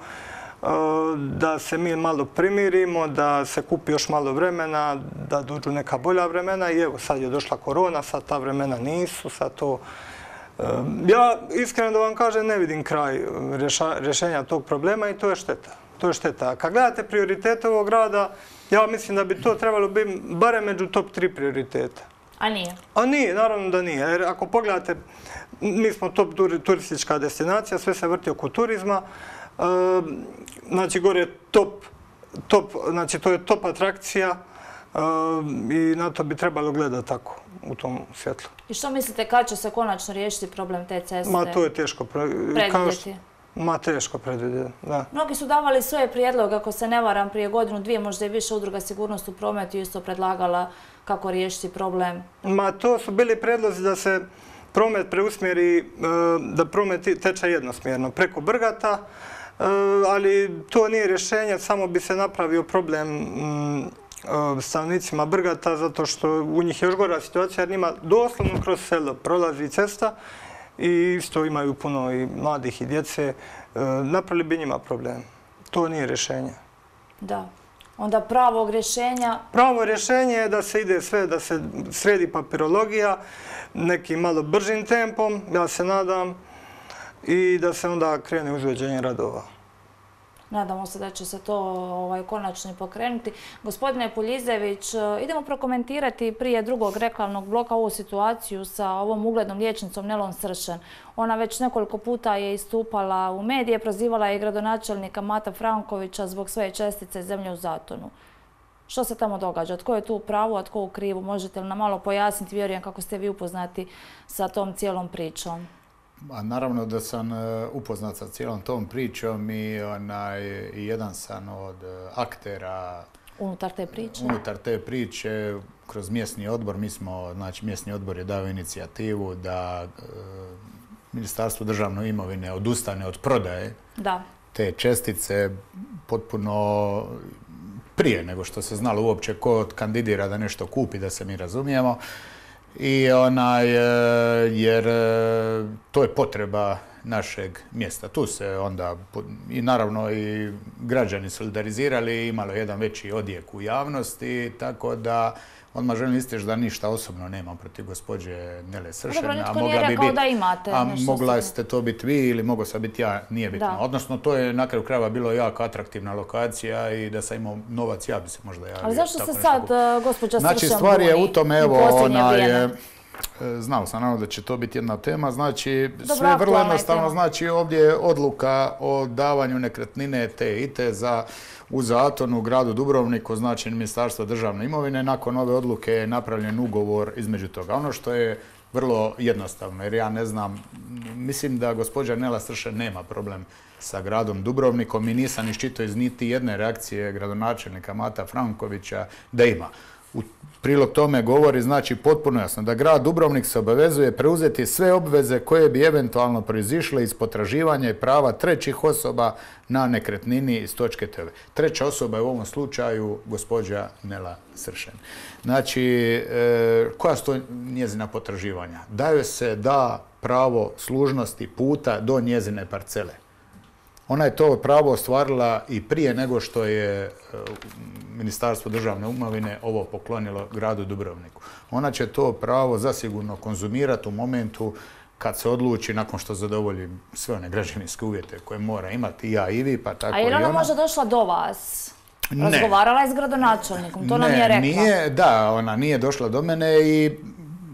da se mi malo primirimo, da se kupi još malo vremena, da dođu neka bolja vremena i evo sad je došla korona, sad ta vremena nisu, sad to... Ja iskreno da vam kažem ne vidim kraj rješenja tog problema i to je šteta. To je šteta. Kad gledate prioritete ovog grada, ja mislim da bi to trebalo biti barem među top tri prioriteta. A nije? A nije, naravno da nije. Jer ako pogledate, mi smo top turistička destinacija, sve se vrti oko turizma. Znači, gore je top, top, znači to je top atrakcija i na to bi trebalo gledati tako, u tom svjetlu. I što mislite, kad će se konačno riješiti problem te ceste? Ma, to je teško predvidjeti. Ma, teško predvidjeti, da. Mnogi su davali svoje prijedloge, ako se ne varam, prije godinu, dvije, možda i više udruga sigurnost u prometu isto predlagala kako riješiti problem. Ma, to su bili prijedlozi da se promet preusmjeri, da promet teče jednosmjerno preko Brgata, ali to nije rješenje, samo bi se napravio problem stanovnicima Brgata, zato što u njih je još gora situacija, jer njima doslovno kroz selo prolazi cesta i isto imaju puno i mladih i djece. Napravili bi njima problem. To nije rješenje. Da. Onda pravog rješenja... Pravo rješenje je da se ide sve, da se sredi papirologija nekim malo bržim tempom, ja se nadam, i da se onda krene izvođenje radova. Nadamo se da će se to ovaj, konačno pokrenuti. Gospodine Puljizević, idemo prokomentirati prije drugog reklamnog bloka ovu situaciju sa ovom uglednom liječnicom Nelom Sršen. Ona već nekoliko puta je istupala u medije, prozivala je gradonačelnika Mata Frankovića zbog svoje čestice zemlje u Zatonu. Što se tamo događa? Tko je tu u pravu, a tko u krivu? Možete li nam malo pojasniti? Vjerujem kako ste vi upoznati sa tom cijelom pričom. A naravno da sam upoznat sa cijelom tom pričom i onaj, jedan sam od aktera unutar te priče. Unutar te priče, kroz mjesni odbor, mi smo, znači mjesni odbor je dao inicijativu da e, Ministarstvo državne imovine odustane od prodaje da. te čestice potpuno prije nego što se znalo uopće ko kandidira da nešto kupi, da se mi razumijemo. I onaj, jer to je potreba našeg mjesta. Tu se onda, i naravno i građani solidarizirali, imalo jedan veći odjek u javnosti, tako da odmah želim istići da ništa osobno nemam protiv gospođe Nele Sršen. Dobro, nitko nije rekao da imate. A mogla ste to biti vi ili mogo sam biti ja, nije bitno. Odnosno, to je na kraju krajeva bilo jako atraktivna lokacija i da sam imao novac, ja bi se možda javio. Ali zašto se sad gospođa Sršen Znači, stvar je u tome, evo, ona je... Znao sam naravno da će to biti jedna tema, znači sve vrlo jednostavno, znači ovdje je odluka o davanju nekretnine te i te za u Zatonu, u gradu Dubrovniku, znači Ministarstvo državne imovine. Nakon ove odluke je napravljen ugovor između toga. Ono što je vrlo jednostavno, jer ja ne znam, mislim da gospođa Nela Sršen nema problem sa gradom Dubrovnikom i nisam iščitao iz niti jedne reakcije gradonačelnika Mata Frankovića da ima. U prilog tome govori, znači, potpuno jasno da grad Dubrovnik se obavezuje preuzeti sve obveze koje bi eventualno proizišle iz potraživanja i prava trećih osoba na nekretnini iz točke te ve. Treća osoba je u ovom slučaju gospođa Nela Sršen. Znači, e, koja su to njezina potraživanja? Daju se da pravo služnosti puta do njezine parcele. Ona je to pravo ostvarila i prije nego što je Ministarstvo državne imovine ovo poklonilo gradu Dubrovniku. Ona će to pravo zasigurno konzumirati u momentu kad se odluči, nakon što zadovolji sve one građevinske uvjete koje mora imati i ja i vi, pa tako i ona. A je li ona možda došla do vas? Razgovarala je s gradonačelnikom, to nam je rekla. Nije, da, ona nije došla do mene i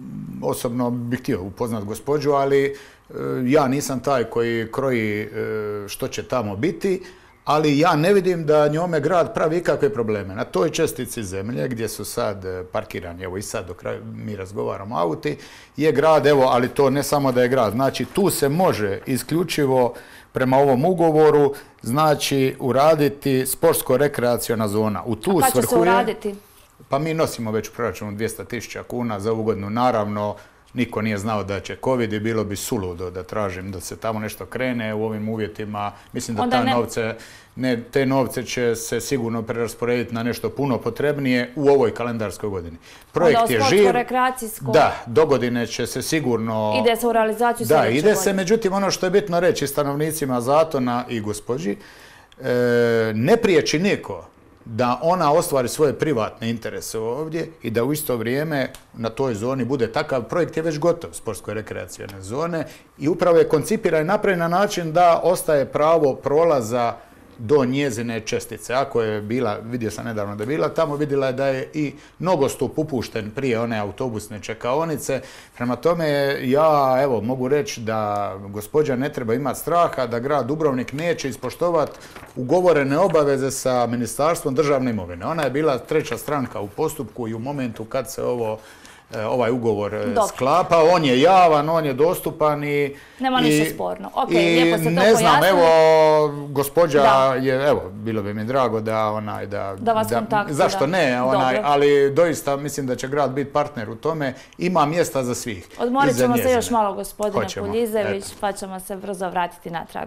osobno bih htio upoznat gospođu, ali ja nisam taj koji kroji što će tamo biti, ali ja ne vidim da njome grad pravi ikakve probleme. Na toj čestici zemlje gdje su sad parkirani, evo i sad dok mi razgovaramo auti, je grad, evo, ali to ne samo da je grad, znači tu se može isključivo prema ovom ugovoru, znači uraditi sportsko-rekreaciona zona. U tu A kada će se uraditi? Pa mi nosimo već u proračunu dvjesto tisuća kuna za ovu godinu, naravno. Niko nije znao da će COVID i bilo bi suludo da tražim da se tamo nešto krene u ovim uvjetima. Mislim da ta novce, ne, te novce će se sigurno prerasporediti na nešto puno potrebnije u ovoj kalendarskoj godini. Projekt je živ. Rekreacijsko. Da, do godine će se sigurno... Ide se u realizaciju sljedeće godine. Da, ide se, međutim ono što je bitno reći stanovnicima Zatona i gospođi, e, ne priječi niko da ona ostvari svoje privatne interese ovdje i da u isto vrijeme na toj zoni bude takav projekt je već gotov, sportsko-rekreacione zone, i upravo je koncipiran i napravljen na način da ostaje pravo prolaza do njezine čestice. Ako je bila, vidio sam nedavno da je bila tamo, vidjela je da je i nogostup upušten prije one autobusne čekaonice. Prema tome ja, evo, mogu reći da gospođa ne treba imati straha, da grad Dubrovnik neće ispoštovati ugovorene obaveze sa Ministarstvom državne imovine. Ona je bila treća stranka u postupku i u momentu kad se ovo ovaj ugovor Dobre. sklapa, on je javan, on je dostupan i... Nema ništa sporno. Ok, i lijepo se to ne znam, pojasnili. Evo, gospođa da. je, evo, bilo bi mi drago da onaj, da... Da vas kontaktira. Zašto ne, onaj, ali doista mislim da će grad biti partner u tome. Ima mjesta za svih. Odmorit ćemo se još malo, gospodine Puljizević, pa ćemo se brzo vratiti natrag.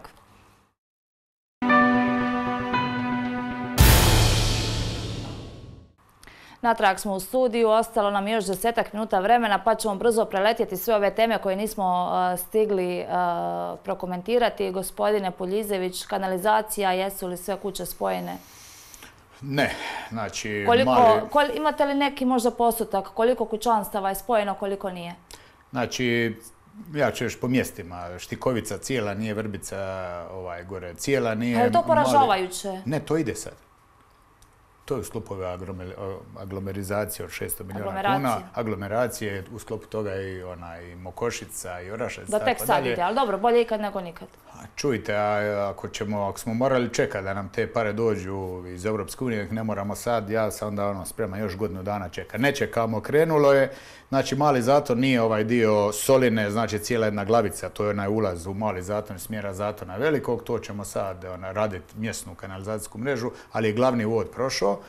Natrag smo u studiju, ostalo nam još desetak minuta vremena pa ćemo brzo preletjeti sve ove teme koje nismo uh, stigli uh, prokomentirati. Gospodine Puljizević, kanalizacija, jesu li sve kuće spojene? Ne, znači... Koliko, mali... kol, imate li neki možda postotak, koliko kućanstava je spojeno, koliko nije? Znači, ja ću još po mjestima, Štikovica cijela nije, Vrbica ovaj, gore cijela nije... A je to poražavajuće? Mali... Ne, to ide sad. To je u sklopu aglomerizacije od šesto milijuna kuna. Aglomeracije, u sklopu toga i onaj Mokošica i Orašec. Da tek sad ide, ali dobro, bolje ikad nego nikad. Čujte, a ako, ćemo, ako smo morali čekati da nam te pare dođu iz Europske unije, ne moramo sad, ja sam onda ono, spreman još godinu dana čeka. Ne čekamo, krenulo je. Znači, Mali Zaton nije ovaj dio Soline, znači cijela jedna glavica, to je onaj ulaz u Mali Zaton, smjera Zatona Velikog, to ćemo sad ona, raditi mjesnu kanalizacijsku mrežu, ali je glavni uvod prošao.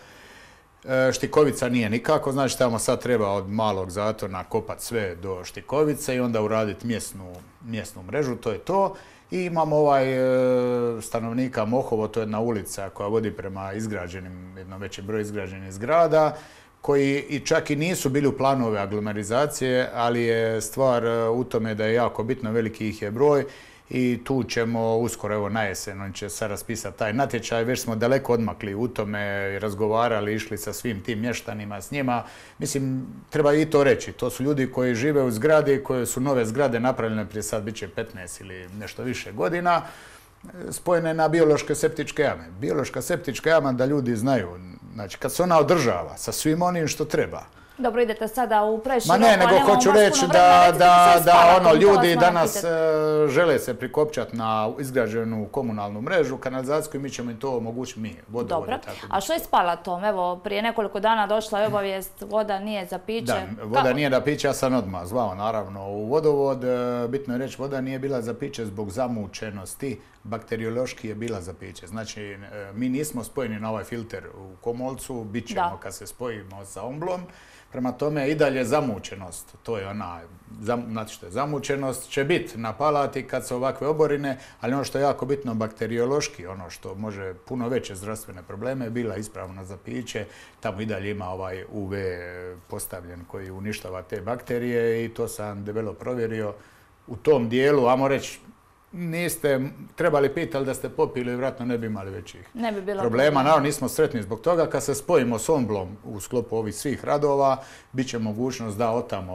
E, Štikovica nije nikako, znači tamo sad treba od Malog Zatona kopati sve do Štikovice i onda uraditi mjesnu, mjesnu mrežu, to je to. I imamo ovaj e, stanovnika Mohovo, to je jedna ulica koja vodi prema izgrađenim, jednom većem broju izgrađenih zgrada, koji i čak i nisu bili u planu ove aglomerizacije, ali je stvar u tome da je jako bitno, veliki ih je broj i tu ćemo uskoro, evo na jesen, on će sad raspisati taj natječaj, već smo daleko odmakli u tome, razgovarali, išli sa svim tim mještanima, s njima. Mislim, treba i to reći, to su ljudi koji žive u zgradi, koje su nove zgrade napravljene prije sad bit će petnaest ili nešto više godina, spojene na biološke septičke jame. Biološka septička jama, da ljudi znaju, znači kad se ona održava sa svim onim što treba. Dobro, idete sada u preširoko. Ma ne, nego hoću reći da, da, da ono, ljudi danas žele se prikopčati na izgrađenu komunalnu mrežu, kanalizacijsku, i mi ćemo im to omogućiti mi, vodovode. Dobro, a što je s palatom? Evo, prije nekoliko dana došla je obavijest, voda nije za piće. Da, voda nije za piće, ja sam odmah zvao naravno u vodovod. Bitno je reći, voda nije bila za piće zbog zamučenosti, bakteriološki je bila za piće. Znači, mi nismo spojeni na ovaj filter u Komolcu, bit ćemo kad se spojimo sa Omblom. Prema tome i dalje zamučenost, to je ona, znate što je, zamučenost će biti na palati kad se ovakve oborine, ali ono što je jako bitno bakteriološki, ono što može puno veće zdravstvene probleme, je bila ispravna za piće, tamo i dalje ima ovaj U V postavljen koji uništava te bakterije i to sam debelo provjerio u tom dijelu, ajmo reći, niste trebali pitali da ste popili, vjerojatno ne bi imali većih ne bi bilo problema. Naravno, nismo sretni zbog toga. Kad se spojimo s Omblom u sklopu ovih svih radova, bit će mogućnost da otamo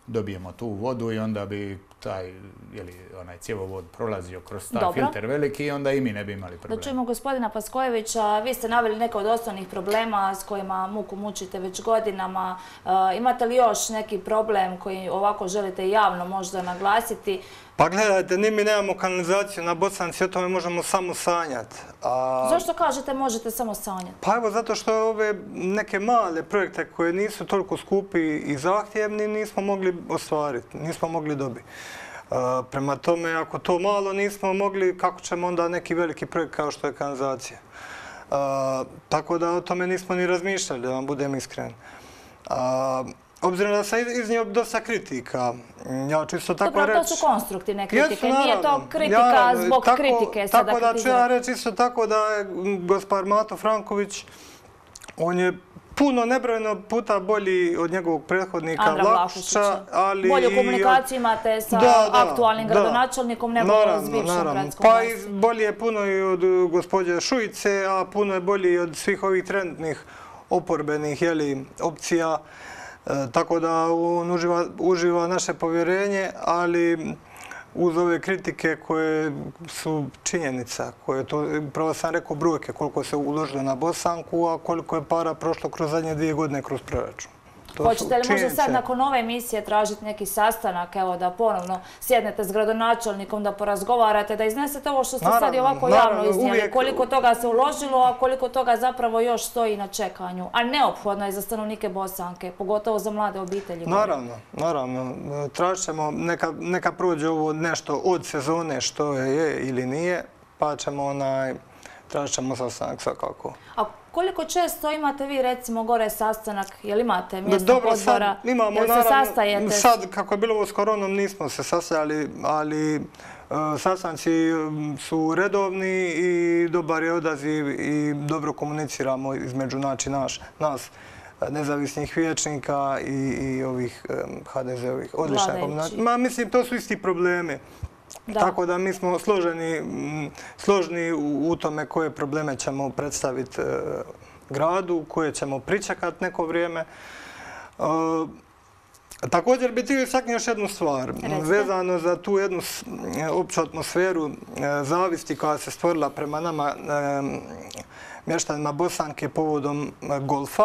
dobijemo tu vodu i onda bi taj jeli, onaj cjevovod prolazio kroz taj Dobro. filter veliki i onda i mi ne bi imali problema. Da čujemo gospodina Paskojevića, vi ste naveli neke od osnovnih problema s kojima muku mučite već godinama. E, imate li još neki problem koji ovako želite javno možda naglasiti? Pa gledajte, ni mi nemamo kanalizaciju na Bosanci, o tome možemo samo sanjati. A... Zašto kažete možete samo sanjati? Pa evo, zato što ove neke male projekte koje nisu toliko skupi i zahtjevni nismo mogli ostvariti, nismo mogli dobiti. Uh, prema tome, ako to malo nismo mogli, kako ćemo onda neki veliki projekt kao što je kanalizacija? Uh, tako da o tome nismo ni razmišljali, da vam budem iskren. Uh, Obzirom da sam iznio dosta kritika, ja ću isto tako reći... Dobro, to su konstruktivne kritike, Jesu, nije to kritika zbog tako, kritike. Sada tako da ću ja reći isto tako da je gospodin Mato Franković, on je puno nebrojeno puta bolji od njegovog prethodnika Andra Vlahušića, ali... Bolju komunikaciju imate sa da, da, aktualnim da. gradonačelnikom nego naravno, s bivšom naravno. gradskom Pa vlasti. i bolje je puno i od gospođe Šuice, a puno je bolji od svih ovih trenutnih oporbenih jeli, opcija. E, tako da on uživa, uživa naše povjerenje, ali uz ove kritike koje su činjenica, koje to, prvo sam rekao brojke koliko se uložilo na Bosanku, a koliko je para prošlo kroz zadnje dvije godine kroz proračun. To Hoćete li možda sad nakon ove emisije tražiti neki sastanak, evo da ponovno sjednete s gradonačelnikom, da porazgovarate, da iznesete ovo što ste naravno, sad i ovako naravno, javno iznijeli, uvijek... koliko toga se uložilo, a koliko toga zapravo još stoji na čekanju, a neophodno je za stanovnike Bosanke, pogotovo za mlade obitelji. Naravno, naravno. Tražit ćemo, neka, neka prođe ovo nešto od sezone što je ili nije, pa ćemo onaj, tražit ćemo sastanak svakako. A koliko često imate vi recimo gore sastanak, jel imate mjesnog Dobro, odbora, sad imamo, jel se naravno, sastajete? Sad, kako je bilo ovo s koronom, nismo se sastajali, ali uh, sastanci su redovni i dobar je odaziv i dobro komuniciramo između znači, naš, nas nezavisnih vijećnika i, i ovih um, ha de ze-ovih. Odlična kombinacija. Ma, mislim, to su isti problemi. Da. Tako da mi smo složeni, složni u, u tome koje probleme ćemo predstaviti e, gradu, koje ćemo pričekati neko vrijeme. E, također bi htio istaknuti još jednu stvar. Recite. Vezano za tu jednu opću atmosferu e, zavisti koja se stvorila prema nama e, mještanima Bosanke povodom e, golfa.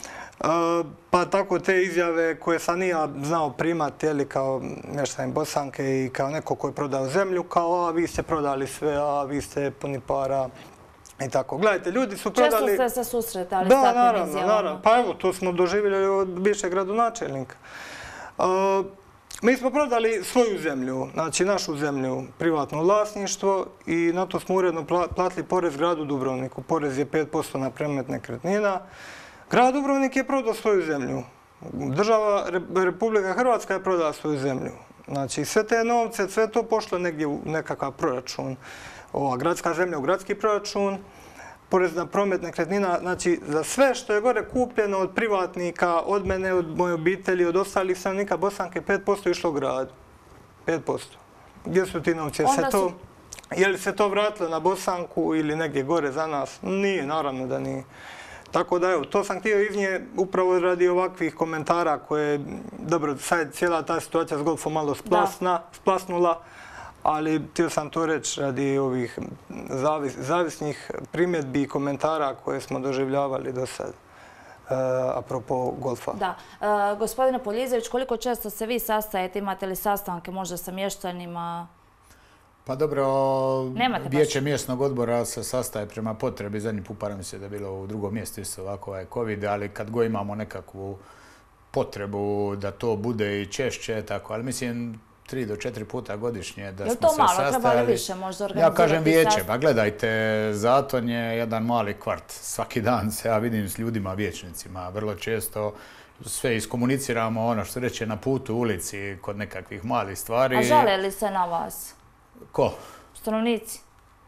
Pa tako te izjave koje sam i ja znao primati jeli, kao mještanin Bosanke i kao neko koji je prodao zemlju, kao a vi ste prodali sve, a vi ste puni para i tako. Gledajte, ljudi su prodali... Često ste se susretali da, s takvim naravno, izjavama. Naravno, pa evo, to smo doživjeli od bivšeg gradonačelnika. Uh, mi smo prodali svoju zemlju, znači našu zemlju, privatno vlasništvo i na to smo uredno platili porez gradu Dubrovniku. Porez je pet posto na promet nekretnina. Grad Dubrovnik je prodao svoju zemlju. Država, Republika Hrvatska je prodala svoju zemlju. Znači, sve te novce, sve to pošlo negdje u nekakav proračun. Ova gradska zemlja u gradski proračun, porez na promet nekretnina, znači, za sve što je gore kupljeno od privatnika, od mene, od moje obitelji, od ostalih stanovnika Bosanke, pet posto išlo gradu. pet posto. Gdje su ti novci? Su... Je li se to vratilo na Bosanku ili negdje gore za nas? Nije, naravno da nije. Tako da, evo, to sam htio iznije upravo radi ovakvih komentara koje, dobro, sad je cijela ta situacija s golfom malo splasna, splasnula, ali htio sam to reći radi ovih zavis, zavisnih primjedbi i komentara koje smo doživljavali do sad, uh, apropo golfa. Da. Uh, gospodine Poljizević, koliko često se vi sastajete, imate li sastanke možda sa mještanima? Pa dobro, vijeće mjesnog odbora se sastaje prema potrebi. Zadnji put para mi se da je bilo u drugom mjestu isto ovako ovaj COVID, ali kad go imamo nekakvu potrebu da to bude i češće, tako, ali mislim tri do četiri puta godišnje da smo se sastajali. Je li to malo? Treba li više možda organizirati? Ja kažem vijeće, pa gledajte, Zaton je jedan mali kvart. Svaki dan se ja vidim s ljudima, vijećnicima, vrlo često sve iskomuniciramo, ono što reče na putu, ulici, kod nekakvih malih stvari. A žale li se na vas? Ko? Stanovnici.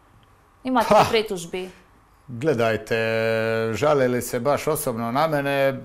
Imate li pritužbi? Gledajte, žale li se baš osobno na mene?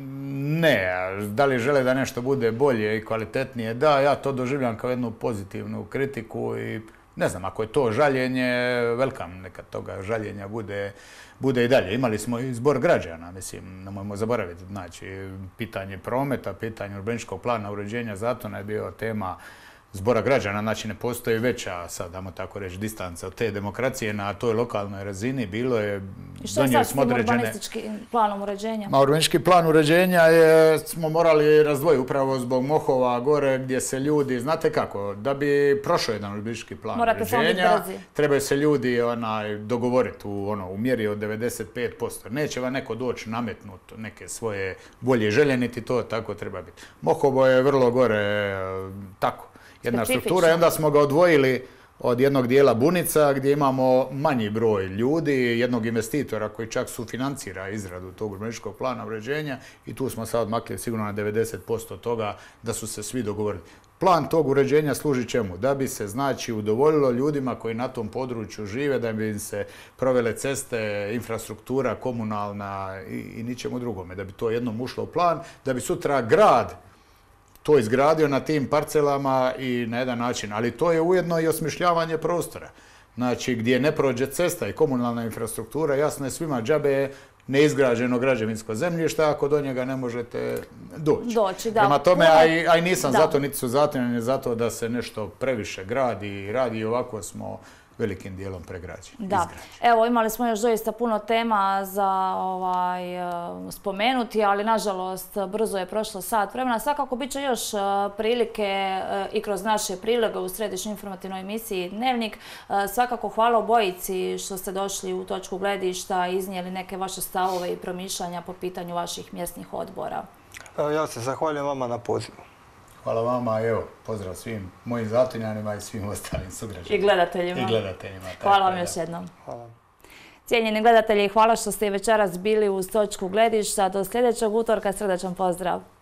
Ne. Da li žele da nešto bude bolje i kvalitetnije? Da, ja to doživljam kao jednu pozitivnu kritiku i Ne znam, ako je to žaljenje, welcome, neka toga žaljenja bude, bude i dalje. Imali smo i zbor građana, mislim, nemojmo zaboraviti. Znači, pitanje prometa, pitanje urbanističkog plana uređenja Zatona je bio tema zbora građana, znači ne postoji veća, sad damo tako reći, distanca od te demokracije na toj lokalnoj razini. Bilo je, I što je sad s tim urbanističkim planom uređenja? Ma, urbanistički plan uređenja je, smo morali razdvojiti upravo zbog Mohova gore gdje se ljudi, znate kako, da bi prošao jedan urbanistički plan Morate uređenja, trebaju se ljudi onaj, dogovoriti u, ono, u mjeri od devedeset pet posto. Neće vam neko doći nametnut neke svoje volje i želje, niti to tako treba biti. Mohovo je vrlo gore tako. Jedna struktura i onda smo ga odvojili od jednog dijela Bunica gdje imamo manji broj ljudi, jednog investitora koji čak sufinancira izradu tog urbanističkog plana uređenja i tu smo sad odmakli sigurno na devedeset posto toga da su se svi dogovorili. Plan tog uređenja služi čemu? Da bi se znači udovoljilo ljudima koji na tom području žive, da bi im se provele ceste, infrastruktura komunalna i, i ničemu drugome, da bi to jednom ušlo u plan, da bi sutra grad to izgradio na tim parcelama i na jedan način. Ali to je ujedno i osmišljavanje prostora. Znači, gdje ne prođe cesta i komunalna infrastruktura, jasno je svima, džabe je neizgrađeno građevinsko zemljište ako do njega ne možete doći. Doći, da. Prema tome, a i nisam zato, niti su zatonjeni zato da se nešto previše gradi i radi i ovako smo velikim dijelom pregrađeni. Da. Evo, imali smo još doista puno tema za ovaj, spomenuti, ali nažalost brzo je prošlo sat vremena. Svakako bit će još prilike i kroz naše priloge u središnjoj informativnoj emisiji Dnevnik. Svakako hvala obojici što ste došli u točku gledišta i iznijeli neke vaše stavove i promišljanja po pitanju vaših mjesnih odbora. Ja se zahvaljujem vama na pozivu. Hvala vama i evo, pozdrav svim mojim Zatonjanima i svim ostalim sugrađanima. I gledateljima. I gledateljima. Hvala vam još jednom. Hvala. Cijenjeni gledatelji, hvala što ste i večeras bili uz točku gledišta. Do sljedećeg utorka srdačan pozdrav.